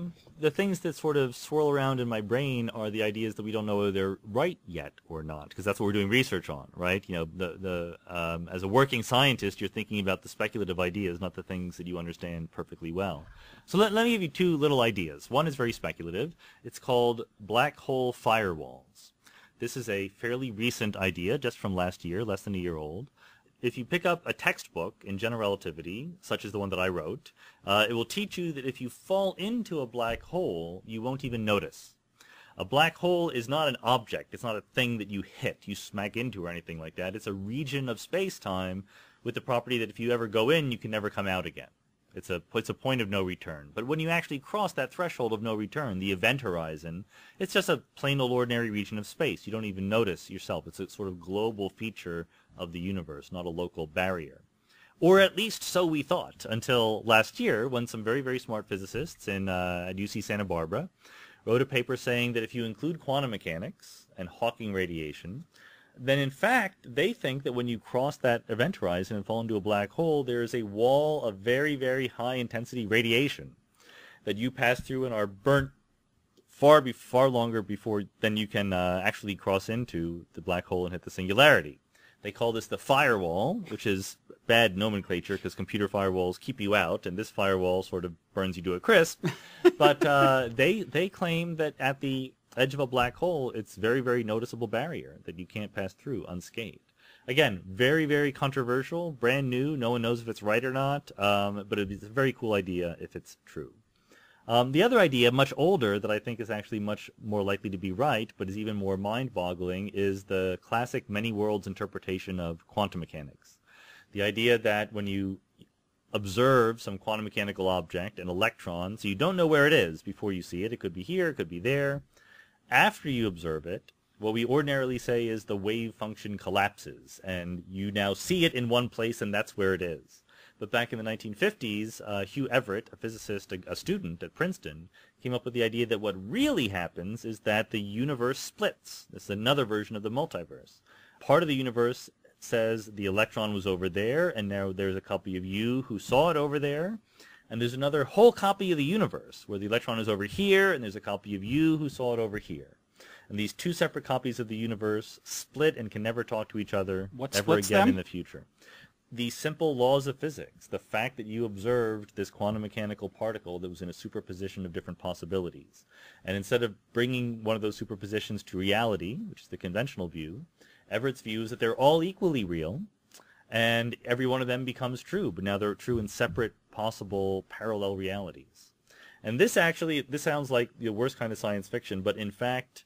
the things that sort of swirl around in my brain are the ideas that we don't know whether they're right yet or not, because that's what we're doing research on, right? You know, as a working scientist, you're thinking about the speculative ideas, not the things that you understand perfectly well. So let me give you two little ideas. One is very speculative. It's called black hole firewalls. This is a fairly recent idea, just from last year, less than a year old. If you pick up a textbook in general relativity, such as the one that I wrote, it will teach you that if you fall into a black hole, you won't even notice. A black hole is not an object. It's not a thing that you hit, you smack into or anything like that. It's a region of space-time with the property that if you ever go in, you can never come out again. It's a point of no return. But when you actually cross that threshold of no return, the event horizon, it's just a plain old ordinary region of space. You don't even notice yourself. It's a sort of global feature of the universe, not a local barrier. Or at least so we thought, until last year when some very, very smart physicists at UC Santa Barbara wrote a paper saying that if you include quantum mechanics and Hawking radiation, then in fact they think that when you cross that event horizon and fall into a black hole, there is a wall of very, very high intensity radiation that you pass through and are burnt far longer before than you can actually cross into the black hole and hit the singularity. They call this the firewall, which is bad nomenclature because computer firewalls keep you out, and this firewall sort of burns you to a crisp. But they claim that at the edge of a black hole, it's very, very noticeable barrier that you can't pass through unscathed. Again, very, very controversial, brand new. No one knows if it's right or not, but it's a very cool idea if it's true. The other idea, much older, that I think is actually much more likely to be right, but is even more mind-boggling, is the classic many worlds interpretation of quantum mechanics. The idea that when you observe some quantum mechanical object, an electron, so you don't know where it is before you see it. It could be here, it could be there. After you observe it, what we ordinarily say is the wave function collapses, and you now see it in one place, and that's where it is. But back in the 1950s, Hugh Everett, a physicist, a student at Princeton, came up with the idea that what really happens is that the universe splits. This is another version of the multiverse. Part of the universe says the electron was over there, and now there's a copy of you who saw it over there. And there's another whole copy of the universe where the electron is over here, and there's a copy of you who saw it over here. And these two separate copies of the universe split and can never talk to each other ever again in the future. The simple laws of physics, the fact that you observed this quantum mechanical particle that was in a superposition of different possibilities. And instead of bringing one of those superpositions to reality, which is the conventional view, Everett's view is that they're all equally real, and every one of them becomes true, but now they're true in separate possible parallel realities. And this sounds like the worst kind of science fiction, but in fact,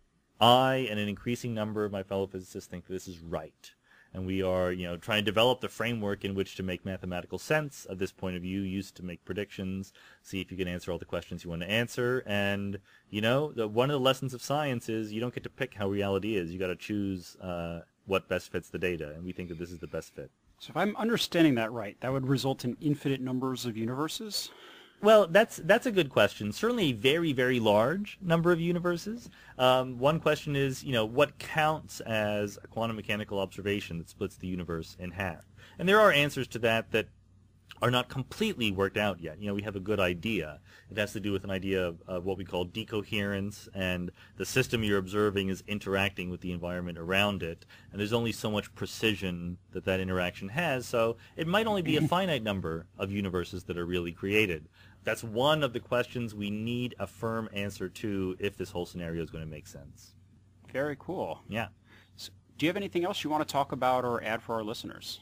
I and an increasing number of my fellow physicists think that this is right. And we are, trying to develop the framework in which to make mathematical sense of this point of view, used to make predictions, see if you can answer all the questions you want to answer. And, one of the lessons of science is you don't get to pick how reality is. You got to choose what best fits the data, and we think that this is the best fit. So if I'm understanding that right, that would result in infinite numbers of universes? Well, that's a good question. Certainly a very, very large number of universes. One question is, what counts as a quantum mechanical observation that splits the universe in half? And there are answers to that are not completely worked out yet. We have a good idea. It has to do with an idea of what we call decoherence, and the system you're observing is interacting with the environment around it, and there's only so much precision that interaction has, so it might only be a finite number of universes that are really created. That's one of the questions we need a firm answer to if this whole scenario is going to make sense. Very cool. Yeah. So, do you have anything else you want to talk about or add for our listeners?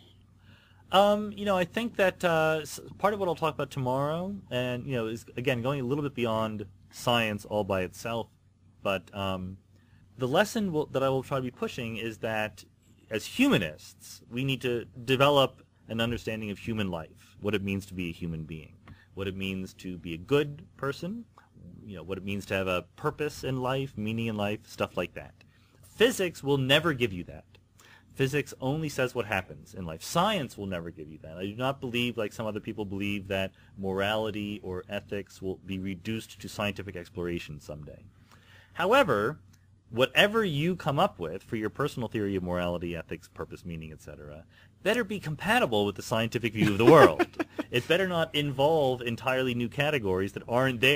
I think that part of what I'll talk about tomorrow, and is again going a little bit beyond science all by itself, but the lesson that I will try to be pushing is that as humanists, we need to develop an understanding of human life, what it means to be a human being, what it means to be a good person, what it means to have a purpose in life, meaning in life, stuff like that. Physics will never give you that. Physics only says what happens in life. Science will never give you that. I do not believe, like some other people believe, that morality or ethics will be reduced to scientific exploration someday. However, whatever you come up with for your personal theory of morality, ethics, purpose, meaning, etc., better be compatible with the scientific view of the world. It better not involve entirely new categories that aren't there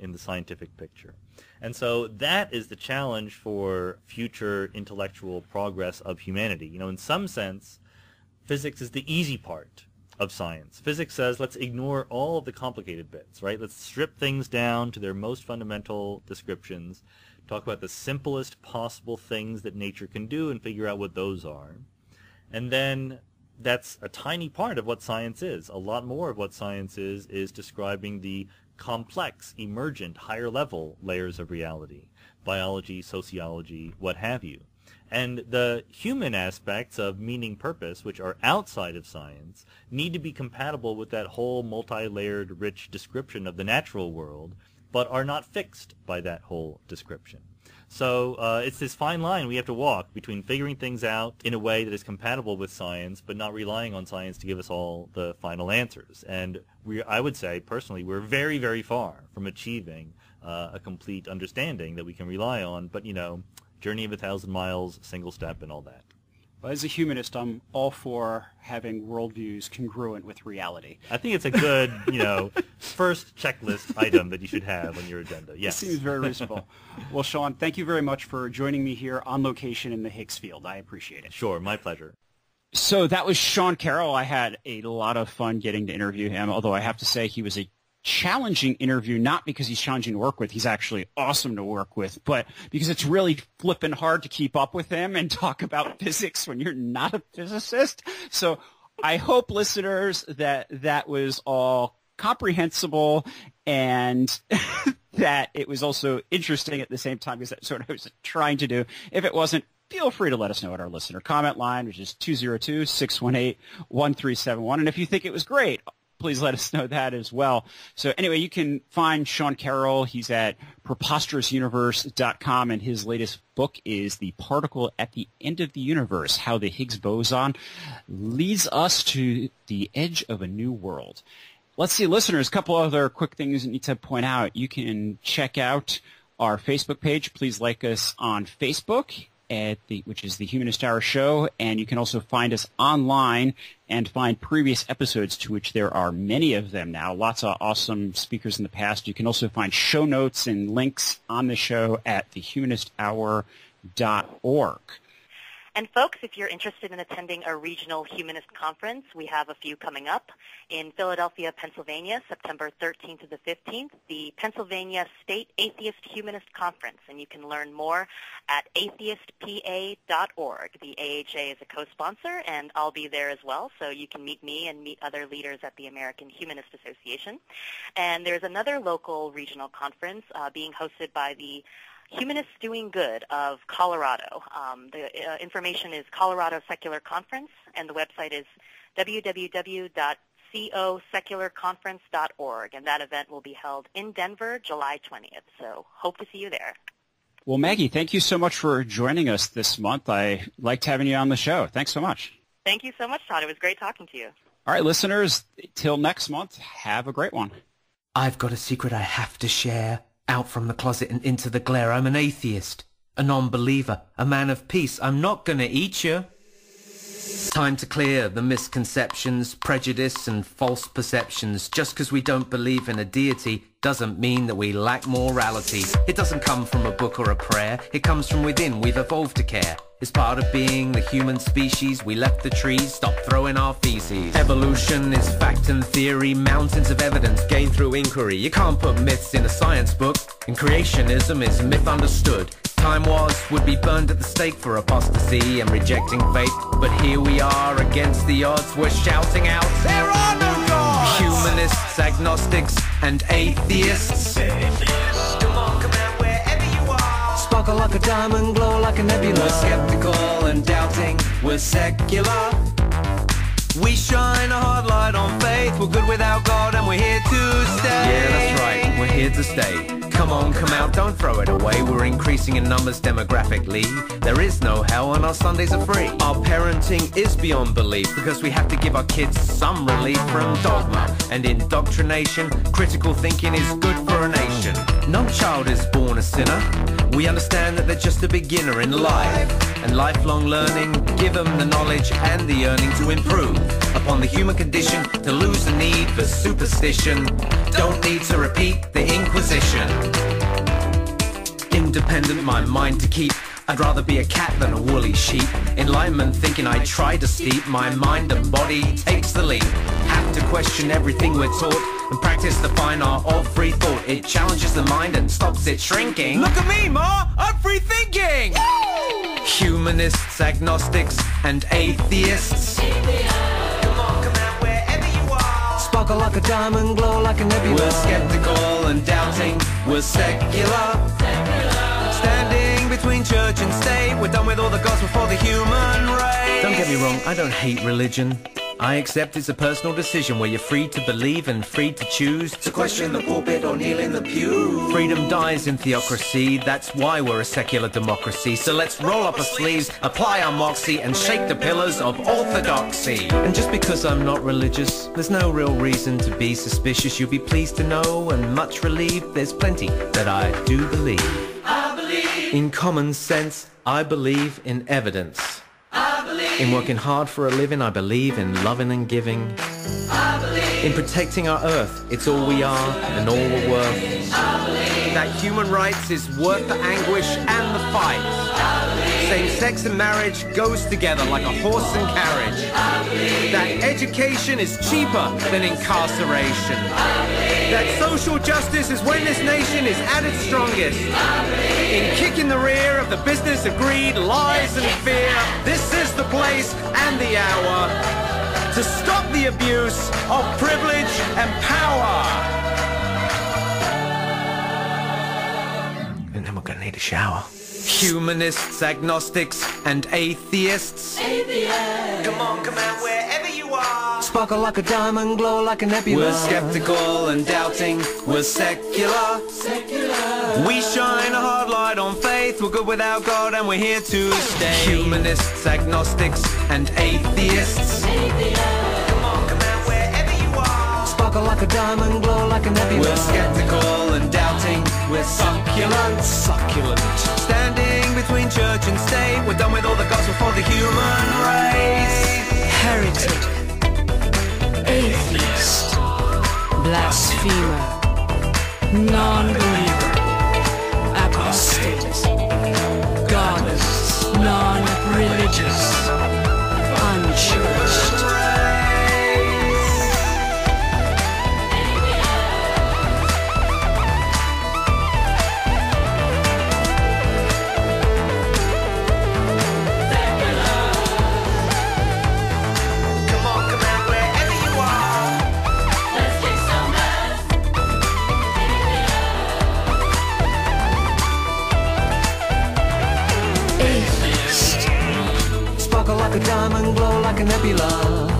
in the scientific picture. And so that is the challenge for future intellectual progress of humanity. You know, in some sense, physics is the easy part of science. Physics says, let's ignore all of the complicated bits, right? Let's strip things down to their most fundamental descriptions, talk about the simplest possible things that nature can do and figure out what those are. And then that's a tiny part of what science is. A lot more of what science is describing the complex, emergent, higher-level layers of reality, biology, sociology, what have you. And the human aspects of meaning, purpose, which are outside of science, need to be compatible with that whole multi-layered, rich description of the natural world, but are not fixed by that whole description. So it's this fine line we have to walk between figuring things out in a way that is compatible with science, but not relying on science to give us all the final answers. And I would say, personally, we're very, very far from achieving a complete understanding that we can rely on. But, you know, journey of 1,000 miles, single step, and all that. Well, as a humanist, I'm all for having worldviews congruent with reality. I think it's a good, you know, first checklist item that you should have on your agenda. Yes. It seems very reasonable. Well, Sean, thank you very much for joining me here on location in the Higgs field. I appreciate it. Sure, my pleasure. So that was Sean Carroll. I had a lot of fun getting to interview him, although I have to say he was a challenging interview, not because he's challenging to work with, he's actually awesome to work with, but because it's really flippin' hard to keep up with him and talk about physics when you're not a physicist. So I hope, listeners, that was all comprehensible and that it was also interesting at the same time, because that's what I was trying to do. If it wasn't, feel free to let us know at our listener comment line, which is 202-618-1371. And if you think it was great, please let us know that as well. So anyway, you can find Sean Carroll. He's at preposterousuniverse.com, and his latest book is The Particle at the End of the Universe, How the Higgs Boson Leads Us to the Edge of a New World. Let's see, listeners, a couple other quick things I need to point out. You can check out our Facebook page. Please like us on Facebook, which is the Humanist Hour Show, and you can also find us online and find previous episodes, to which there are many of them now. Lots of awesome speakers in the past. You can also find show notes and links on the show at thehumanisthour.org. And folks, if you're interested in attending a regional humanist conference, we have a few coming up in Philadelphia, Pennsylvania, September 13th to the 15th, the Pennsylvania State Atheist Humanist Conference. And you can learn more at atheistpa.org. The AHA is a co-sponsor, and I'll be there as well, so you can meet me and meet other leaders at the American Humanist Association. And there's another local regional conference being hosted by the Humanists Doing Good of Colorado. The information is Colorado Secular Conference, and the website is www.cosecularconference.org, and that event will be held in Denver, July 20th. So hope to see you there. Well, Maggie, thank you so much for joining us this month. I liked having you on the show. Thanks so much. Thank you so much, Todd. It was great talking to you. All right, listeners, till next month, have a great one. I've got a secret I have to share. Out from the closet and into the glare, I'm an atheist, a non-believer, a man of peace. I'm not gonna eat you. Time to clear the misconceptions, prejudice and false perceptions. Just because we don't believe in a deity doesn't mean that we lack morality. It doesn't come from a book or a prayer. It comes from within. We've evolved to care. It's part of being the human species. We left the trees, stopped throwing our feces. Evolution is fact and theory, mountains of evidence gained through inquiry. You can't put myths in a science book, and creationism is myth understood. Time would be burned at the stake for apostasy and rejecting faith. But here we are against the odds, we're shouting out, there are no gods! Humanists, agnostics, and atheists. Come on, come out wherever you are. Sparkle like a diamond, glow like a nebula. We're skeptical and doubting, we're secular. We shine a hard light on faith. We're good without God and we're here to stay. Yeah, that's right, we're here to stay. Come Come on, come out, don't throw it away. We're increasing in numbers demographically. There is no hell and our Sundays are free. Our parenting is beyond belief because we have to give our kids some relief from dogma and indoctrination. Critical thinking is good for a nation. No child is born a sinner. We understand that they're just a beginner in life. And lifelong learning, give them the knowledge and the yearning to improve upon the human condition, to lose the need for superstition. Don't need to repeat the Inquisition. Independent, my mind to keep. I'd rather be a cat than a woolly sheep. Enlightenment thinking I try to steep. My mind and body takes the lead. Have to question everything we're taught and practice the fine art of free thought. It challenges the mind and stops it shrinking. Look at me, Ma! I'm free thinking! Woo! Humanists, agnostics, and atheists. Come on, come out wherever you are. Sparkle like a diamond, glow like a nebula. We're skeptical and doubting. We're secular. Standing between church and state. We're done with all the gospel for the human race. Don't get me wrong, I don't hate religion. I accept it's a personal decision where you're free to believe and free to choose to question the pulpit or kneel in the pew. Freedom dies in theocracy, that's why we're a secular democracy. So let's roll up our sleeves, apply our moxie, and shake the pillars of orthodoxy. And just because I'm not religious, there's no real reason to be suspicious. You'll be pleased to know and much relieved there's plenty that I do believe. I believe in common sense, I believe in evidence. In working hard for a living, I believe in loving and giving. I believe in protecting our earth, it's all we are and all we're worth. I believe that human rights is worth the anguish and the fight. Same-sex and marriage goes together like a horse and carriage. That education is cheaper than incarceration. That social justice is when this nation is at its strongest. In kicking the rear of the business of greed, lies and fear. This is the place and the hour to stop the abuse of privilege and power. And then we're gonna need a shower. Humanists, agnostics, and atheists. Come on, come out wherever you are. Sparkle like a diamond, glow like a nebula. We're skeptical and doubting, we're secular. We shine a hard light on faith, we're good without God and we're here to stay. Humanists, agnostics, and atheists. Come on, come out wherever you are. Sparkle like a diamond, glow like a nebula. We're skeptical and doubting, we're succulent. Standing between church and state, we're done with all the gospel for the human race. Heretic, atheist, blasphemer, non-believer, apostate, godless, non-religious, unchurched. Like a diamond, glow like a nebula.